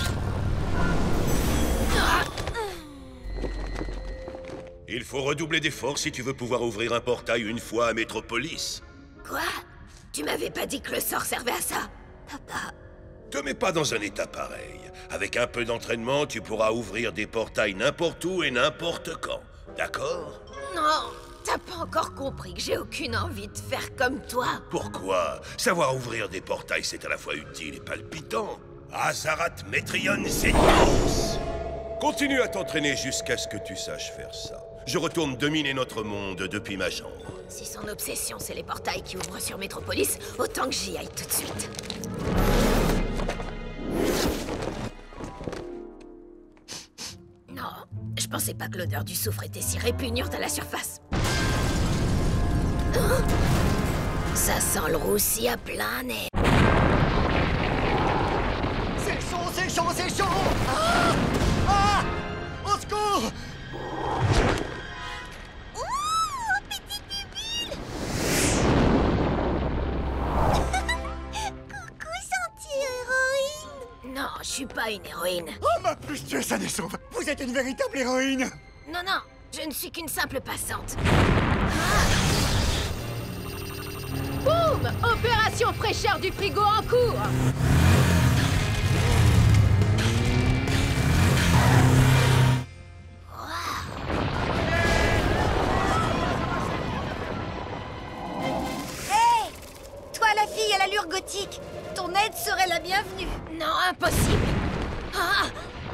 Speaker 4: Il faut redoubler d'efforts si tu veux pouvoir ouvrir un portail une fois à Métropolis.
Speaker 2: Quoi? Tu m'avais pas dit que le sort servait à ça? Papa...
Speaker 4: Te mets pas dans un état pareil. Avec un peu d'entraînement, tu pourras ouvrir des portails n'importe où et n'importe quand. D'accord?
Speaker 2: Non, t'as pas encore compris que j'ai aucune envie de faire comme toi.
Speaker 4: Pourquoi? Savoir ouvrir des portails, c'est à la fois utile et palpitant. Azarat Metrion Zenius! Continue à t'entraîner jusqu'à ce que tu saches faire ça. Je retourne dominer notre monde depuis ma chambre.
Speaker 2: Si son obsession, c'est les portails qui ouvrent sur Métropolis, autant que j'y aille tout de suite. Non, je pensais pas que l'odeur du soufre était si répugnante à la surface. Hein? Ça sent le roussi à plein nez.
Speaker 1: C'est chaud, c'est chaud, c'est chaud! Ah! Ah! Au secours!
Speaker 2: Non, je suis pas une héroïne.
Speaker 1: Oh, ma plus tueuse à des sauves! Vous êtes une véritable héroïne!
Speaker 2: Non, non, je ne suis qu'une simple passante. Boum! Opération fraîcheur du frigo en cours!
Speaker 11: Hé! Toi, la fille à l'allure gothique, ton aide serait la bienvenue.
Speaker 2: Non, impossible! Ah!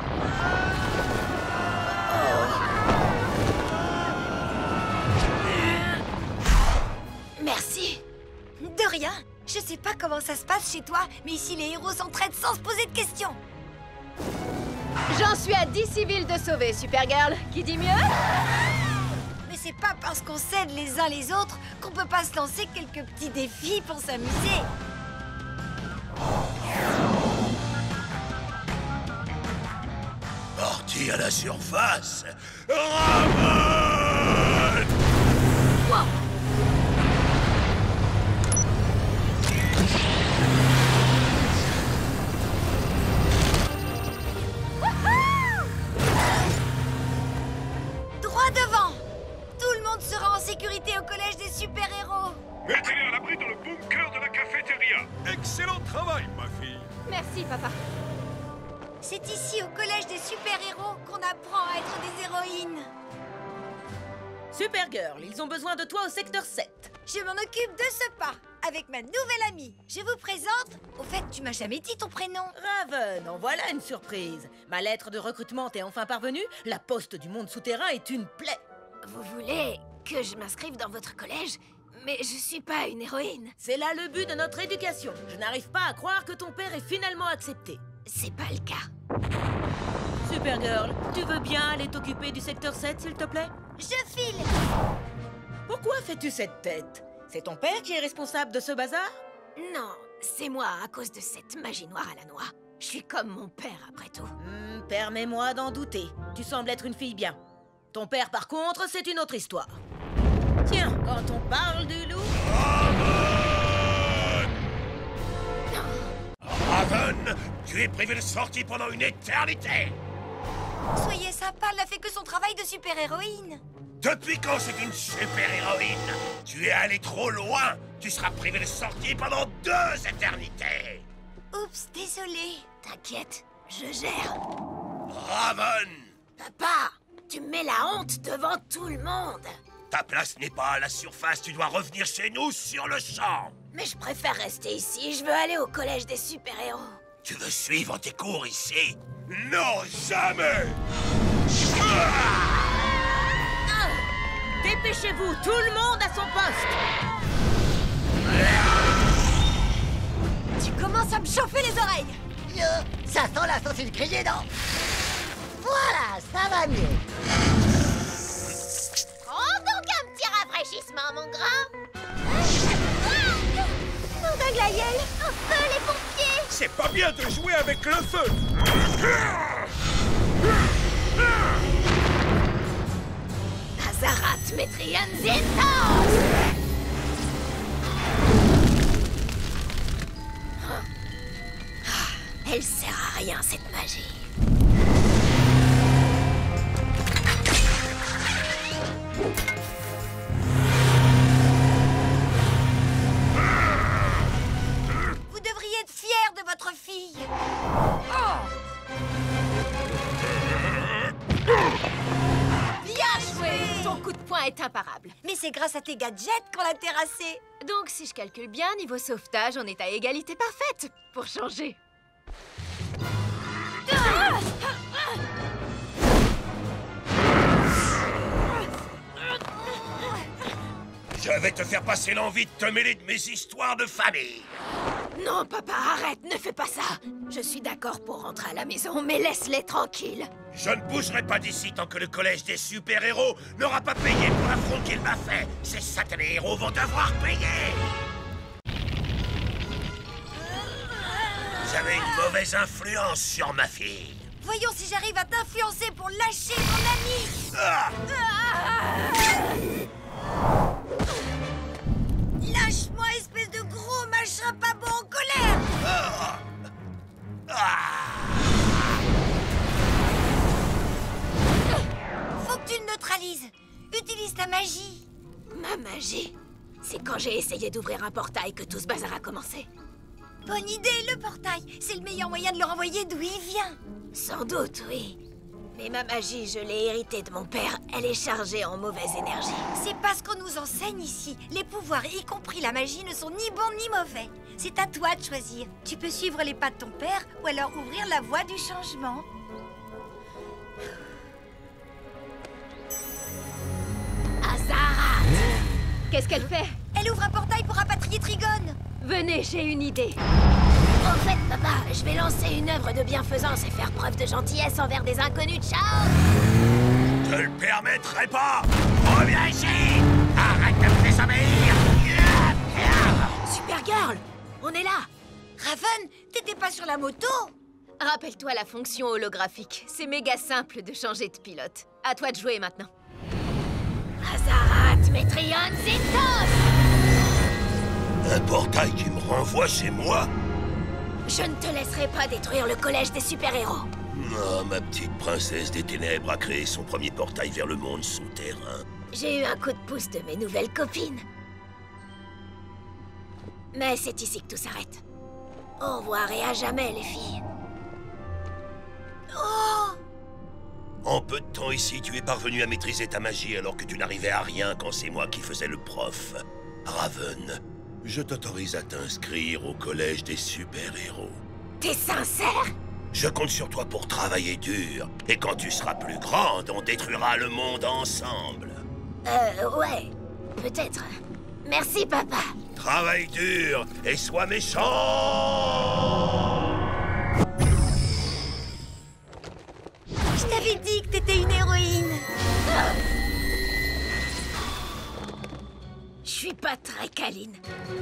Speaker 2: Merci.
Speaker 11: De rien. Je sais pas comment ça se passe chez toi, mais ici les héros s'entraident sans se poser de questions.
Speaker 2: J'en suis à 10 civils de sauver, Supergirl. Qui dit mieux?
Speaker 11: Mais c'est pas parce qu'on s'aide les uns les autres qu'on peut pas se lancer quelques petits défis pour s'amuser.
Speaker 4: Parti à la surface! Raven!
Speaker 2: Wow.
Speaker 11: Droit devant! Tout le monde sera en sécurité au collège des super-héros.
Speaker 8: Mettez-les à l'abri dans le bunker de la cafétéria. Excellent travail, ma fille.
Speaker 2: Merci, papa.
Speaker 11: C'est ici, au collège des super-héros, qu'on apprend à être des héroïnes.
Speaker 7: Supergirl, ils ont besoin de toi au secteur 7.
Speaker 11: Je m'en occupe de ce pas, avec ma nouvelle amie. Je vous présente... Au fait, tu m'as jamais dit ton prénom.
Speaker 7: Raven, en voilà une surprise. Ma lettre de recrutement t'est enfin parvenue. La poste du monde souterrain est une plaie.
Speaker 2: Vous voulez que je m'inscrive dans votre collège? Mais je suis pas une héroïne.
Speaker 7: C'est là le but de notre éducation. Je n'arrive pas à croire que ton père ait finalement accepté.
Speaker 2: C'est pas le cas.
Speaker 7: Supergirl, tu veux bien aller t'occuper du secteur 7, s'il te plaît?
Speaker 11: Je file.
Speaker 7: Pourquoi fais-tu cette tête? C'est ton père qui est responsable de ce bazar?
Speaker 2: Non, c'est moi à cause de cette magie noire à la noix. Je suis comme mon père, après tout.
Speaker 7: Permets-moi d'en douter. Tu sembles être une fille bien. Ton père, par contre, c'est une autre histoire. Tiens, quand on parle du loup...
Speaker 4: Raven, tu es privé de sortie pendant une éternité!
Speaker 11: Soyez sympa, elle n'a fait que son travail de super-héroïne.
Speaker 4: Depuis quand c'est une super-héroïne? Tu es allé trop loin! Tu seras privé de sortie pendant 2 éternités!
Speaker 11: Oups, désolé.
Speaker 2: T'inquiète, je gère.
Speaker 4: Raven!
Speaker 2: Papa, tu mets la honte devant tout le monde.
Speaker 4: Ta place n'est pas à la surface, tu dois revenir chez nous sur le champ!
Speaker 2: Mais je préfère rester ici, je veux aller au collège des super-héros.
Speaker 4: Tu veux suivre tes cours ici? Non, jamais!
Speaker 7: Dépêchez-vous, tout le monde à son poste!
Speaker 3: commence à me chauffer les oreilles.
Speaker 1: Ça sent la saucisse grillée, non? Voilà, ça va mieux.
Speaker 6: Prends donc un petit rafraîchissement, mon grand.
Speaker 5: On dingue la gueule. Au feu, les pompiers.
Speaker 8: C'est pas bien de jouer avec le feu.
Speaker 2: Azarat Metrion Zintos! Elle sert à rien, cette magie.
Speaker 11: Vous devriez être fiers de votre fille.
Speaker 2: Bien joué! Ton coup de poing est imparable.
Speaker 11: Mais c'est grâce à tes gadgets qu'on l'a terrassé.
Speaker 2: Donc, si je calcule bien, niveau sauvetage, on est à égalité parfaite, pour changer.
Speaker 4: Je vais te faire passer l'envie de te mêler de mes histoires de famille.
Speaker 2: Non, papa, arrête, ne fais pas ça. Je suis d'accord pour rentrer à la maison, mais laisse-les tranquilles.
Speaker 4: Je ne bougerai pas d'ici tant que le collège des super-héros n'aura pas payé pour l'affront qu'il m'a fait. Ces satanés héros vont devoir payer. J'avais une mauvaise influence sur ma fille.
Speaker 11: Voyons si j'arrive à t'influencer pour lâcher mon ami. Lâche-moi, espèce de gros machin pas bon en colère. Faut que tu le neutralises. Utilise ta magie.
Speaker 2: Ma magie? C'est quand j'ai essayé d'ouvrir un portail que tout ce bazar a commencé.
Speaker 11: Bonne idée, le portail. C'est le meilleur moyen de le renvoyer d'où il vient.
Speaker 2: Sans doute, oui. Mais ma magie, je l'ai héritée de mon père. Elle est chargée en mauvaise énergie.
Speaker 11: C'est pas ce qu'on nous enseigne ici. Les pouvoirs, y compris la magie, ne sont ni bons ni mauvais. C'est à toi de choisir. Tu peux suivre les pas de ton père ou alors ouvrir la voie du changement.
Speaker 2: Azarat! Qu'est-ce qu'elle fait?
Speaker 11: Elle ouvre un portail pour rapatrier Trigone.
Speaker 2: Venez, j'ai une idée. Au fait, papa, je vais lancer une œuvre de bienfaisance et faire preuve de gentillesse envers des inconnus de Chaos.
Speaker 4: Je le permettrai pas. Reviens ici. Arrête de me désobéir.
Speaker 2: Supergirl, on est là.
Speaker 11: Raven, t'étais pas sur la moto?
Speaker 2: Rappelle-toi la fonction holographique. C'est méga simple de changer de pilote. À toi de jouer maintenant. Azarat Metrion Zintos!
Speaker 4: Un portail qui me renvoie chez moi?
Speaker 2: Je ne te laisserai pas détruire le collège des super-héros.
Speaker 4: Oh, ma petite princesse des ténèbres a créé son premier portail vers le monde souterrain.
Speaker 2: J'ai eu un coup de pouce de mes nouvelles copines. Mais c'est ici que tout s'arrête. Au revoir et à jamais, les filles.
Speaker 11: Oh!
Speaker 4: En peu de temps ici, tu es parvenu à maîtriser ta magie alors que tu n'arrivais à rien quand c'est moi qui faisais le prof. Raven, je t'autorise à t'inscrire au collège des super-héros.
Speaker 2: T'es sincère?
Speaker 4: Je compte sur toi pour travailler dur. Et quand tu seras plus grande, on détruira le monde ensemble.
Speaker 2: Ouais, peut-être. Merci, papa.
Speaker 4: Travaille dur et sois méchant!
Speaker 11: Je t'avais dit que t'étais une héroïne.
Speaker 2: Je suis pas très câline.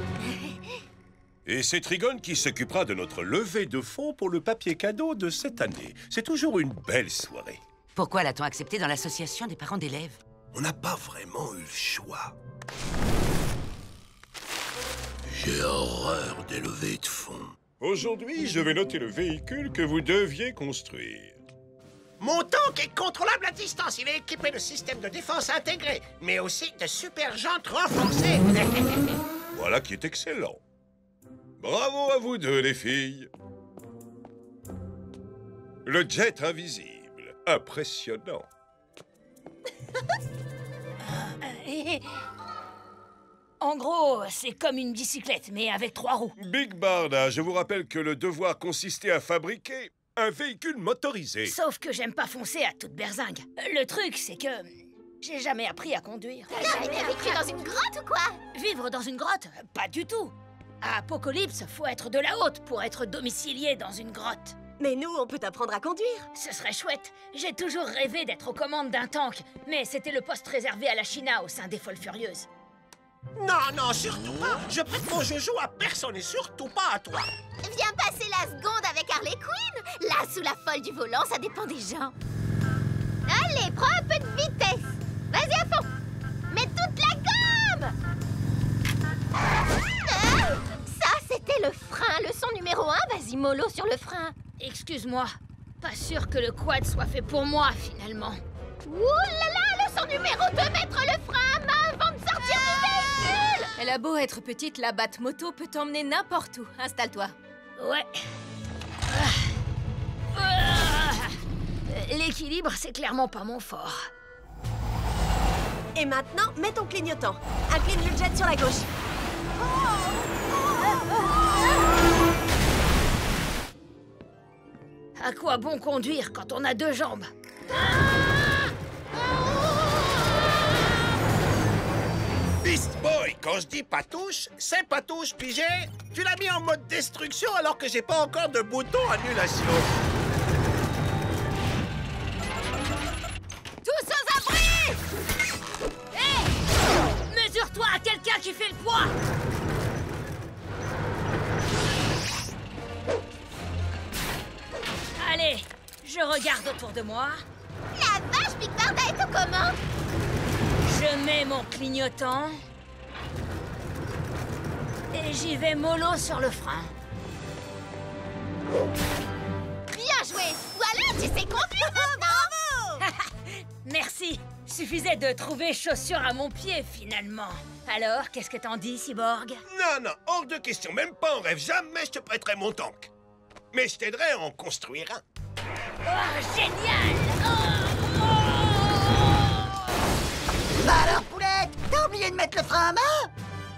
Speaker 8: Et c'est Trigone qui s'occupera de notre levée de fonds pour le papier cadeau de cette année. C'est toujours une belle soirée.
Speaker 15: Pourquoi l'a-t-on accepté dans l'association des parents d'élèves?
Speaker 4: On n'a pas vraiment eu le choix. J'ai horreur des levées de fonds.
Speaker 8: Aujourd'hui, je vais noter le véhicule que vous deviez construire.
Speaker 16: Mon tank est contrôlable à distance. Il est équipé de systèmes de défense intégrés, mais aussi de super jantes renforcées.
Speaker 8: Voilà qui est excellent. Bravo à vous deux, les filles. Le jet invisible. Impressionnant.
Speaker 17: En gros, c'est comme une bicyclette, mais avec 3 roues.
Speaker 8: Big Barda, je vous rappelle que le devoir consistait à fabriquer un véhicule motorisé.
Speaker 17: Sauf que j'aime pas foncer à toute berzingue. Le truc, c'est que j'ai jamais appris à conduire.
Speaker 6: T'as jamais vécu dans une grotte ou quoi?
Speaker 17: Vivre dans une grotte? Pas du tout. À Apocalypse, faut être de la haute pour être domicilié dans une grotte.
Speaker 10: Mais nous, on peut t'apprendre à conduire.
Speaker 17: Ce serait chouette. J'ai toujours rêvé d'être aux commandes d'un tank, mais c'était le poste réservé à la China au sein des Folles Furieuses.
Speaker 16: Non, non, surtout pas. Je prête mon joujou à personne et surtout pas à toi.
Speaker 6: Viens passer la seconde avec Harley Quinn. Là, sous la folle du volant, ça dépend des gens. Allez, prends un peu de vitesse. Vas-y à fond. Mets toute la gomme. Ça, c'était le frein, leçon numéro 1. Vas-y, mollo sur le frein.
Speaker 17: Excuse-moi, pas sûr que le quad soit fait pour moi, finalement.
Speaker 6: Ouh là là, leçon numéro 2, mettre le frein à main avant de sortir du véhicule.
Speaker 2: Elle a beau être petite, la Batmoto peut t'emmener n'importe où. Installe-toi.
Speaker 17: Ouais. L'équilibre, c'est clairement pas mon fort.
Speaker 10: Et maintenant, mets ton clignotant. Incline le jet sur la gauche.
Speaker 17: À quoi bon conduire quand on a 2 jambes?
Speaker 16: Beast Boy, quand je dis patouche, c'est patouche, pigé. Tu l'as mis en mode destruction alors que j'ai pas encore de bouton annulation.
Speaker 17: Tous aux abris! Hé! Mesure-toi à quelqu'un qui fait le poids! Allez, je regarde autour de moi.
Speaker 6: La vache, Big Barda est aux commandes.
Speaker 17: Je mets mon clignotant. Et j'y vais mollo sur le frein.
Speaker 6: Bien joué. Voilà, tu sais conduire maintenant.
Speaker 17: Merci. Suffisait de trouver chaussures à mon pied, finalement. Alors, qu'est-ce que t'en dis, Cyborg?
Speaker 4: Non, non, hors de question, même pas en rêve, jamais je te prêterai mon tank. Mais je t'aiderai à en construire un.
Speaker 17: Oh, génial!
Speaker 1: Bah alors, poulette, t'as oublié de mettre le frein à main?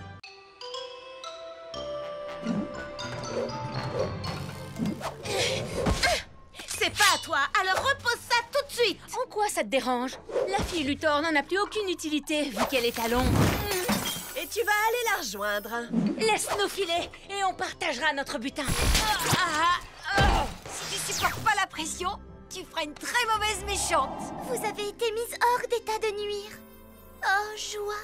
Speaker 7: C'est pas à toi, alors repose ça tout de suite.
Speaker 17: En quoi ça te dérange? La fille Luthor n'en a plus aucune utilité, vu qu'elle est à l'ombre.
Speaker 10: Et tu vas aller la rejoindre.
Speaker 17: Laisse-nous filer, et on partagera notre butin.
Speaker 11: Si tu supportes pas la pression, tu feras une très mauvaise méchante.
Speaker 6: Vous avez été mise hors d'état de nuire. Oh, joie.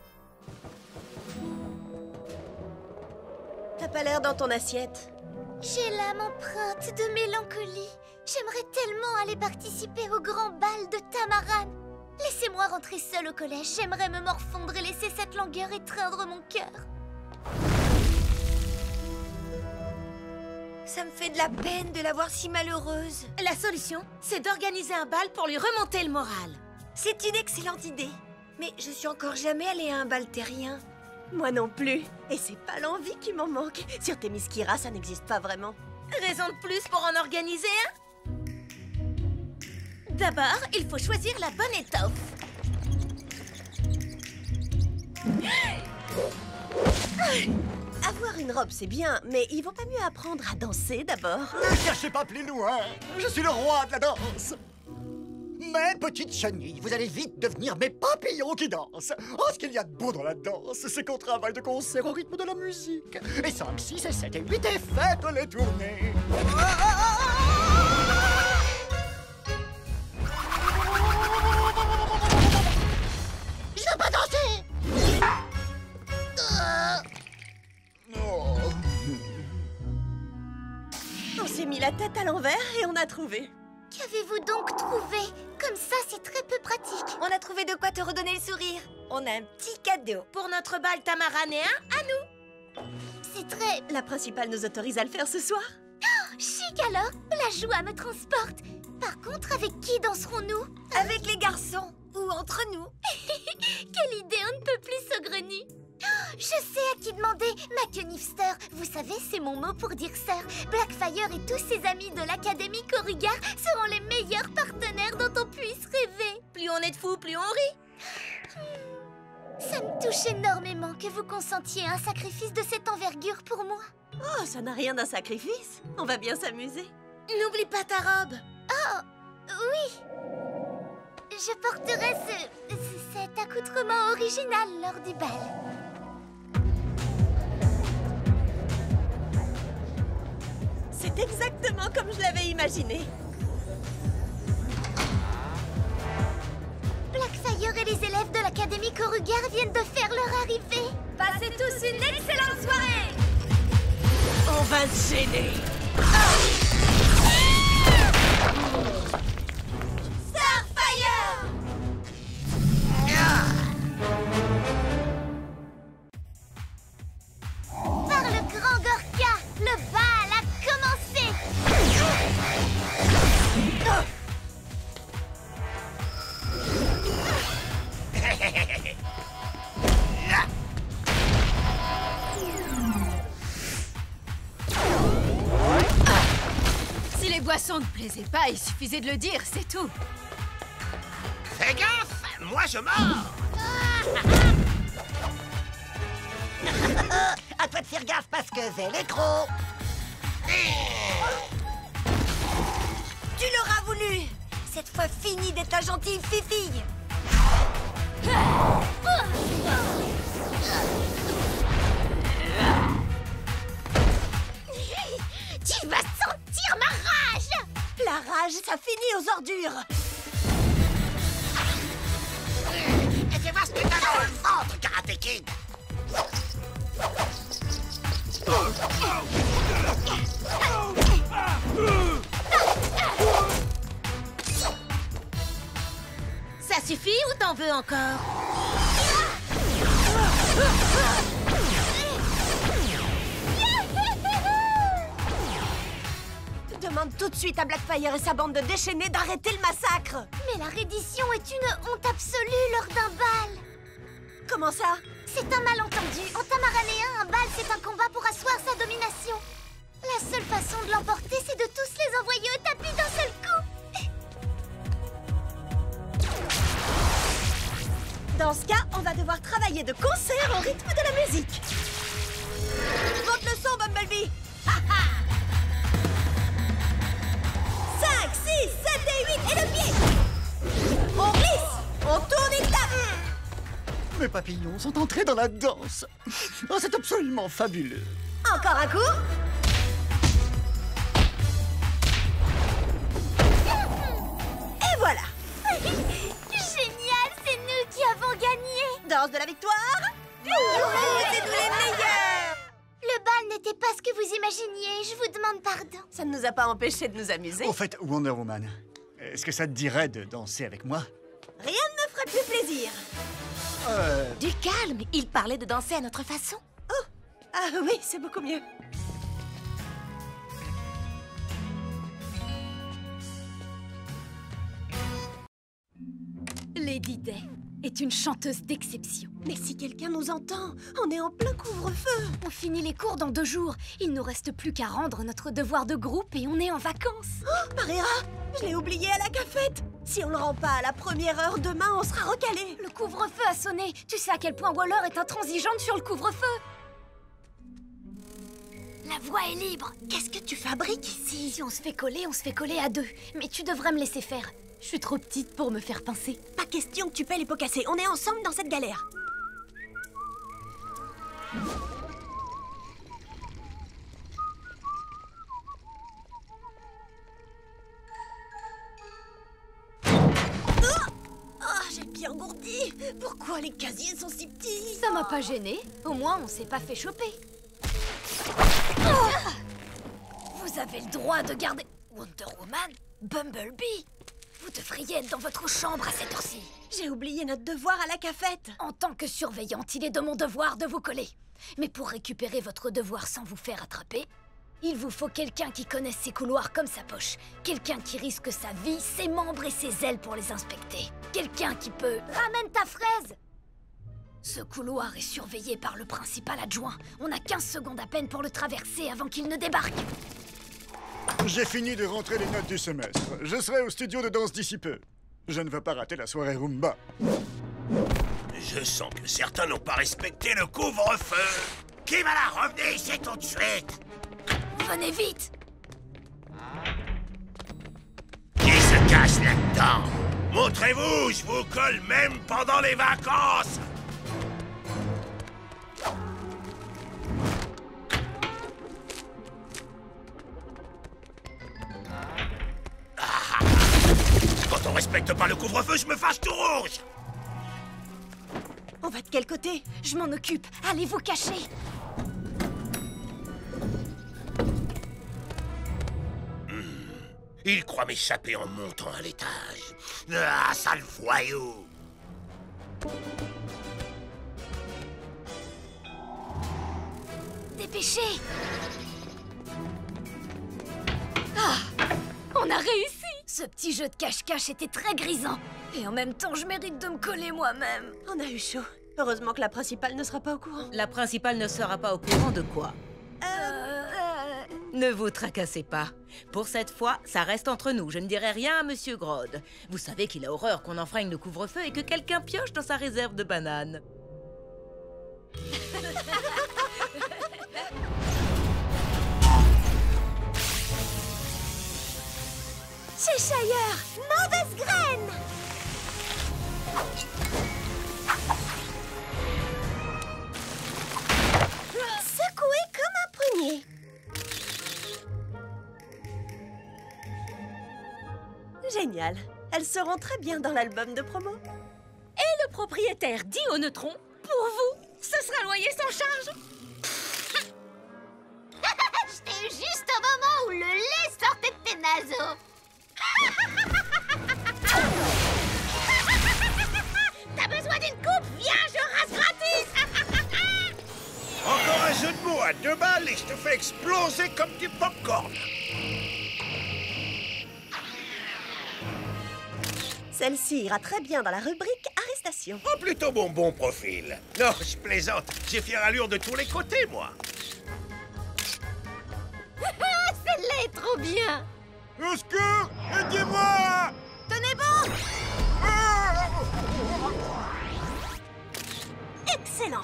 Speaker 10: T'as pas l'air dans ton assiette.
Speaker 6: J'ai l'âme empreinte de mélancolie. J'aimerais tellement aller participer au grand bal de Tamaran. Laissez-moi rentrer seule au collège. J'aimerais me morfondre et laisser cette langueur étreindre mon cœur.
Speaker 11: Ça me fait de la peine de la voir si malheureuse.
Speaker 7: La solution, c'est d'organiser un bal pour lui remonter le moral.
Speaker 11: C'est une excellente idée. Mais je suis encore jamais allée à un bal terrien.
Speaker 10: Moi non plus. Et c'est pas l'envie qui m'en manque. Sur Themyscira, ça n'existe pas vraiment.
Speaker 7: Raison de plus pour en organiser un? D'abord, il faut choisir la bonne étoffe.
Speaker 10: Avoir une robe, c'est bien, mais il vaut pas mieux apprendre à danser d'abord.
Speaker 1: Ne cherchez pas plus loin. Je suis le roi de la danse. Mais, petite chenille, vous allez vite devenir mes papillons qui dansent. Oh, ce qu'il y a de beau dans la danse, c'est qu'on travaille de concert au rythme de la musique. Et 5, 6, et 7, et 8, et faites les tournées. Je veux pas danser.
Speaker 10: On s'est mis la tête à l'envers et on a trouvé.
Speaker 6: Qu'avez-vous donc trouvé? Comme ça, c'est très peu pratique.
Speaker 11: On a trouvé de quoi te redonner le sourire. On a un petit cadeau.
Speaker 7: Pour notre bal tamarannéen, à nous.
Speaker 6: C'est très...
Speaker 10: La principale nous autorise à le faire ce soir.
Speaker 6: Oh, chic alors. La joie me transporte. Par contre, avec qui danserons-nous?
Speaker 11: Avec les garçons. Ou entre nous.
Speaker 6: Quelle idée un peu plus saugrenue. Oh, je sais à qui demander. Makenifster. Vous savez, c'est mon mot pour dire sœur. Blackfire et tous ses amis de l'Académie Korriga seront les meilleurs partenaires dont on puisse rêver.
Speaker 7: Plus on est de fous, plus on rit.
Speaker 6: Ça me touche énormément que vous consentiez à un sacrifice de cette envergure pour moi.
Speaker 10: Oh, ça n'a rien d'un sacrifice. On va bien s'amuser.
Speaker 7: N'oublie pas ta robe.
Speaker 6: Oh, oui. Je porterai cet accoutrement original lors du bal.
Speaker 10: C'est exactement comme je l'avais imaginé.
Speaker 5: Blackfire et les élèves de l'Académie Korugar viennent de faire leur arrivée.
Speaker 2: Passez tous une excellente soirée.
Speaker 10: On va se gêner.
Speaker 5: Starfire! Par le grand Gorka, le bal a commencé.
Speaker 2: Si les boissons ne plaisaient pas, il suffisait de le dire, c'est tout.
Speaker 16: Fais gaffe, moi je mords.
Speaker 1: À toi de faire gaffe parce que Zelle est trop.
Speaker 11: Tu l'auras voulu. Cette fois, fini d'être la gentille fifille.
Speaker 5: Tu vas sentir ma rage!
Speaker 10: La rage, ça finit aux ordures.
Speaker 16: Et tu vois ce que t'as dans le ventre, Karate Kid.
Speaker 7: Ça suffit ou t'en veux encore?
Speaker 10: Demande tout de suite à Blackfire et sa bande de déchaînés d'arrêter le massacre.
Speaker 5: Mais la reddition est une honte absolue lors d'un bal.
Speaker 10: Comment ça?
Speaker 5: C'est un malentendu. En Tamaranéen, un bal, c'est un combat pour asseoir sa domination. La seule façon de l'emporter, c'est de tous les envoyer au tapis d'un seul coup.
Speaker 10: Dans ce cas, on va devoir travailler de concert au rythme de la musique. Monte le son, Bumblebee. 5, 6, 7 et 8 et le pied. On glisse, on tourne et tape.
Speaker 1: Mes papillons sont entrés dans la danse. Oh, c'est absolument fabuleux.
Speaker 10: Encore un coup. Et voilà.
Speaker 5: Génial, c'est nous qui avons gagné.
Speaker 10: Danse de la victoire. C'est nous les meilleurs.
Speaker 5: Le bal n'était pas ce que vous imaginiez, je vous demande pardon.
Speaker 10: Ça ne nous a pas empêchés de nous amuser.
Speaker 1: Au fait, Wonder Woman, est-ce que ça te dirait de danser avec moi?
Speaker 10: Rien ne me ferait plus plaisir.
Speaker 6: Du calme, il parlait de danser à notre façon.
Speaker 10: Oh, ah oui, c'est beaucoup mieux.
Speaker 2: Lady Day est une chanteuse d'exception.
Speaker 10: Mais si quelqu'un nous entend, on est en plein couvre-feu.
Speaker 2: On finit les cours dans 2 jours. Il nous reste plus qu'à rendre notre devoir de groupe et on est en vacances.
Speaker 10: Oh, Marera, je l'ai oublié à la cafette. Si on le rend pas à la première heure demain, on sera recalé.
Speaker 2: Le couvre-feu a sonné. Tu sais à quel point Waller est intransigeante sur le couvre-feu. La voie est libre.
Speaker 10: Qu'est-ce que tu fabriques ici?
Speaker 2: Si on se fait coller à 2. Mais tu devrais me laisser faire. Je suis trop petite pour me faire pincer.
Speaker 10: Pas question que tu paies les pots cassés. On est ensemble dans cette galère. J'ai bien engourdi. Pourquoi les casiers sont si petits?
Speaker 2: Ça m'a pas gênée. Au moins, on s'est pas fait choper. Vous avez le droit de garder... Wonder Woman, Bumblebee, vous devriez être dans votre chambre à cette heure-ci.
Speaker 10: J'ai oublié notre devoir à la cafette.
Speaker 2: En tant que surveillante, il est de mon devoir de vous coller. Mais pour récupérer votre devoir sans vous faire attraper, il vous faut quelqu'un qui connaisse ces couloirs comme sa poche. Quelqu'un qui risque sa vie, ses membres et ses ailes pour les inspecter. Quelqu'un qui peut... Ramène ta fraise! Ce couloir est surveillé par le principal adjoint. On a 15 secondes à peine pour le traverser avant qu'il ne débarque.
Speaker 18: J'ai fini de rentrer les notes du semestre. Je serai au studio de danse d'ici peu. Je ne veux pas rater la soirée Roomba.
Speaker 4: Je sens que certains n'ont pas respecté le couvre-feu. Qui va la revenir ici tout de suite?
Speaker 2: Venez vite!
Speaker 4: Qui se cache là-dedans? Montrez-vous, je vous colle même pendant les vacances!
Speaker 16: respecte pas le couvre-feu, je me fâche tout rouge.
Speaker 3: On va de quel côté?
Speaker 2: Je m'en occupe. Allez vous cacher.
Speaker 16: Il croit m'échapper en montant à l'étage. Ah, sale voyou!
Speaker 2: Dépêchez. Ah! On a réussi! Ce petit jeu de cache-cache était très grisant. Et en même temps, je mérite de me coller moi-même.
Speaker 10: On a eu chaud. Heureusement que la principale ne sera pas au courant.
Speaker 7: La principale ne sera pas au courant de quoi? Ne vous tracassez pas. Pour cette fois, ça reste entre nous. Je ne dirai rien à Monsieur Grod. Vous savez qu'il a horreur qu'on enfreigne le couvre-feu et que quelqu'un pioche dans sa réserve de bananes.
Speaker 5: Cheshire, mauvaise graine! Secoué comme un prunier.
Speaker 10: Génial. Elles seront très bien dans l'album de promo.
Speaker 17: Et le propriétaire dit au neutron, pour vous, ce sera loyer sans charge.
Speaker 5: Je t'ai eu juste au moment où le lait sortait de tes naseaux. T'as besoin d'une coupe? Viens, je rase gratis.
Speaker 16: Encore un jeu de mots à 2 balles et je te fais exploser comme du popcorn.
Speaker 10: Celle-ci ira très bien dans la rubrique arrestation.
Speaker 16: Oh, plutôt bon profil. Non, je plaisante. J'ai fière allure de tous les côtés, moi.
Speaker 2: Celle-là est trop bien.
Speaker 18: Au secours! Aidez-moi!
Speaker 5: Tenez bon! Excellent!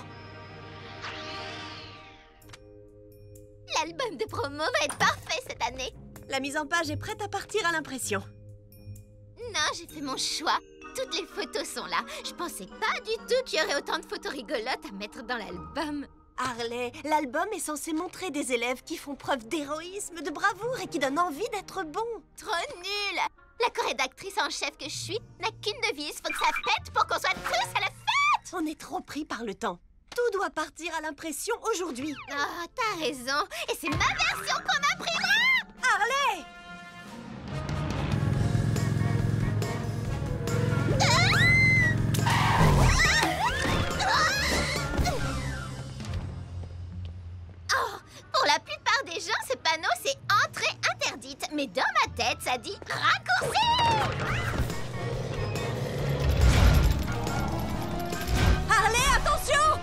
Speaker 5: L'album de promo va être parfait cette année.
Speaker 10: La mise en page est prête à partir à l'impression.
Speaker 5: Non, j'ai fait mon choix. Toutes les photos sont là. Je pensais pas du tout qu'il y aurait autant de photos rigolotes à mettre dans l'album.
Speaker 10: Harley, l'album est censé montrer des élèves qui font preuve d'héroïsme, de bravoure et qui donnent envie d'être bons.
Speaker 5: Trop nul! La co-rédactrice en chef que je suis n'a qu'une devise. Faut que ça pète pour qu'on soit tous à la fête!
Speaker 10: On est trop pris par le temps. Tout doit partir à l'impression aujourd'hui.
Speaker 5: Oh, t'as raison. Et c'est ma version qu'on imprimera!
Speaker 10: Harley!
Speaker 5: Oh, pour la plupart des gens, ce panneau, c'est entrée interdite. Mais dans ma tête, ça dit raccourci!
Speaker 10: Harley, attention!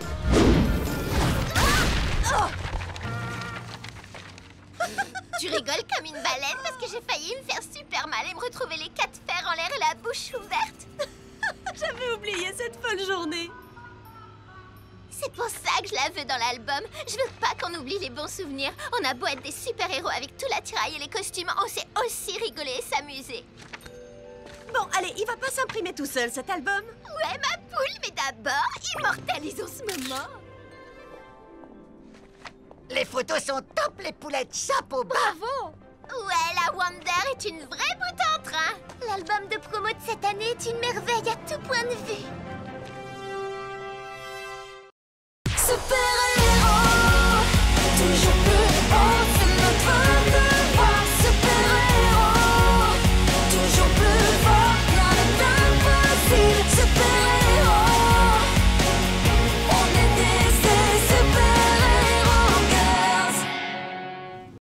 Speaker 5: Tu rigoles comme une baleine parce que j'ai failli me faire super mal et me retrouver les 4 fers en l'air et la bouche ouverte.
Speaker 10: J'avais oublié cette folle journée.
Speaker 5: C'est pour ça que je la veux dans l'album. Je veux pas qu'on oublie les bons souvenirs. On a beau être des super-héros avec tout l'attirail et les costumes, on sait aussi rigoler et s'amuser.
Speaker 10: Bon, allez, il va pas s'imprimer tout seul, cet album.
Speaker 5: Ouais, ma poule, mais d'abord, immortalisons ce moment.
Speaker 1: Les photos sont top, les poulettes. Chapeau bas.
Speaker 5: Bravo! Ouais, la Wonder est une vraie boute en train. L'album de promo de cette année est une merveille à tout point de vue.
Speaker 2: Super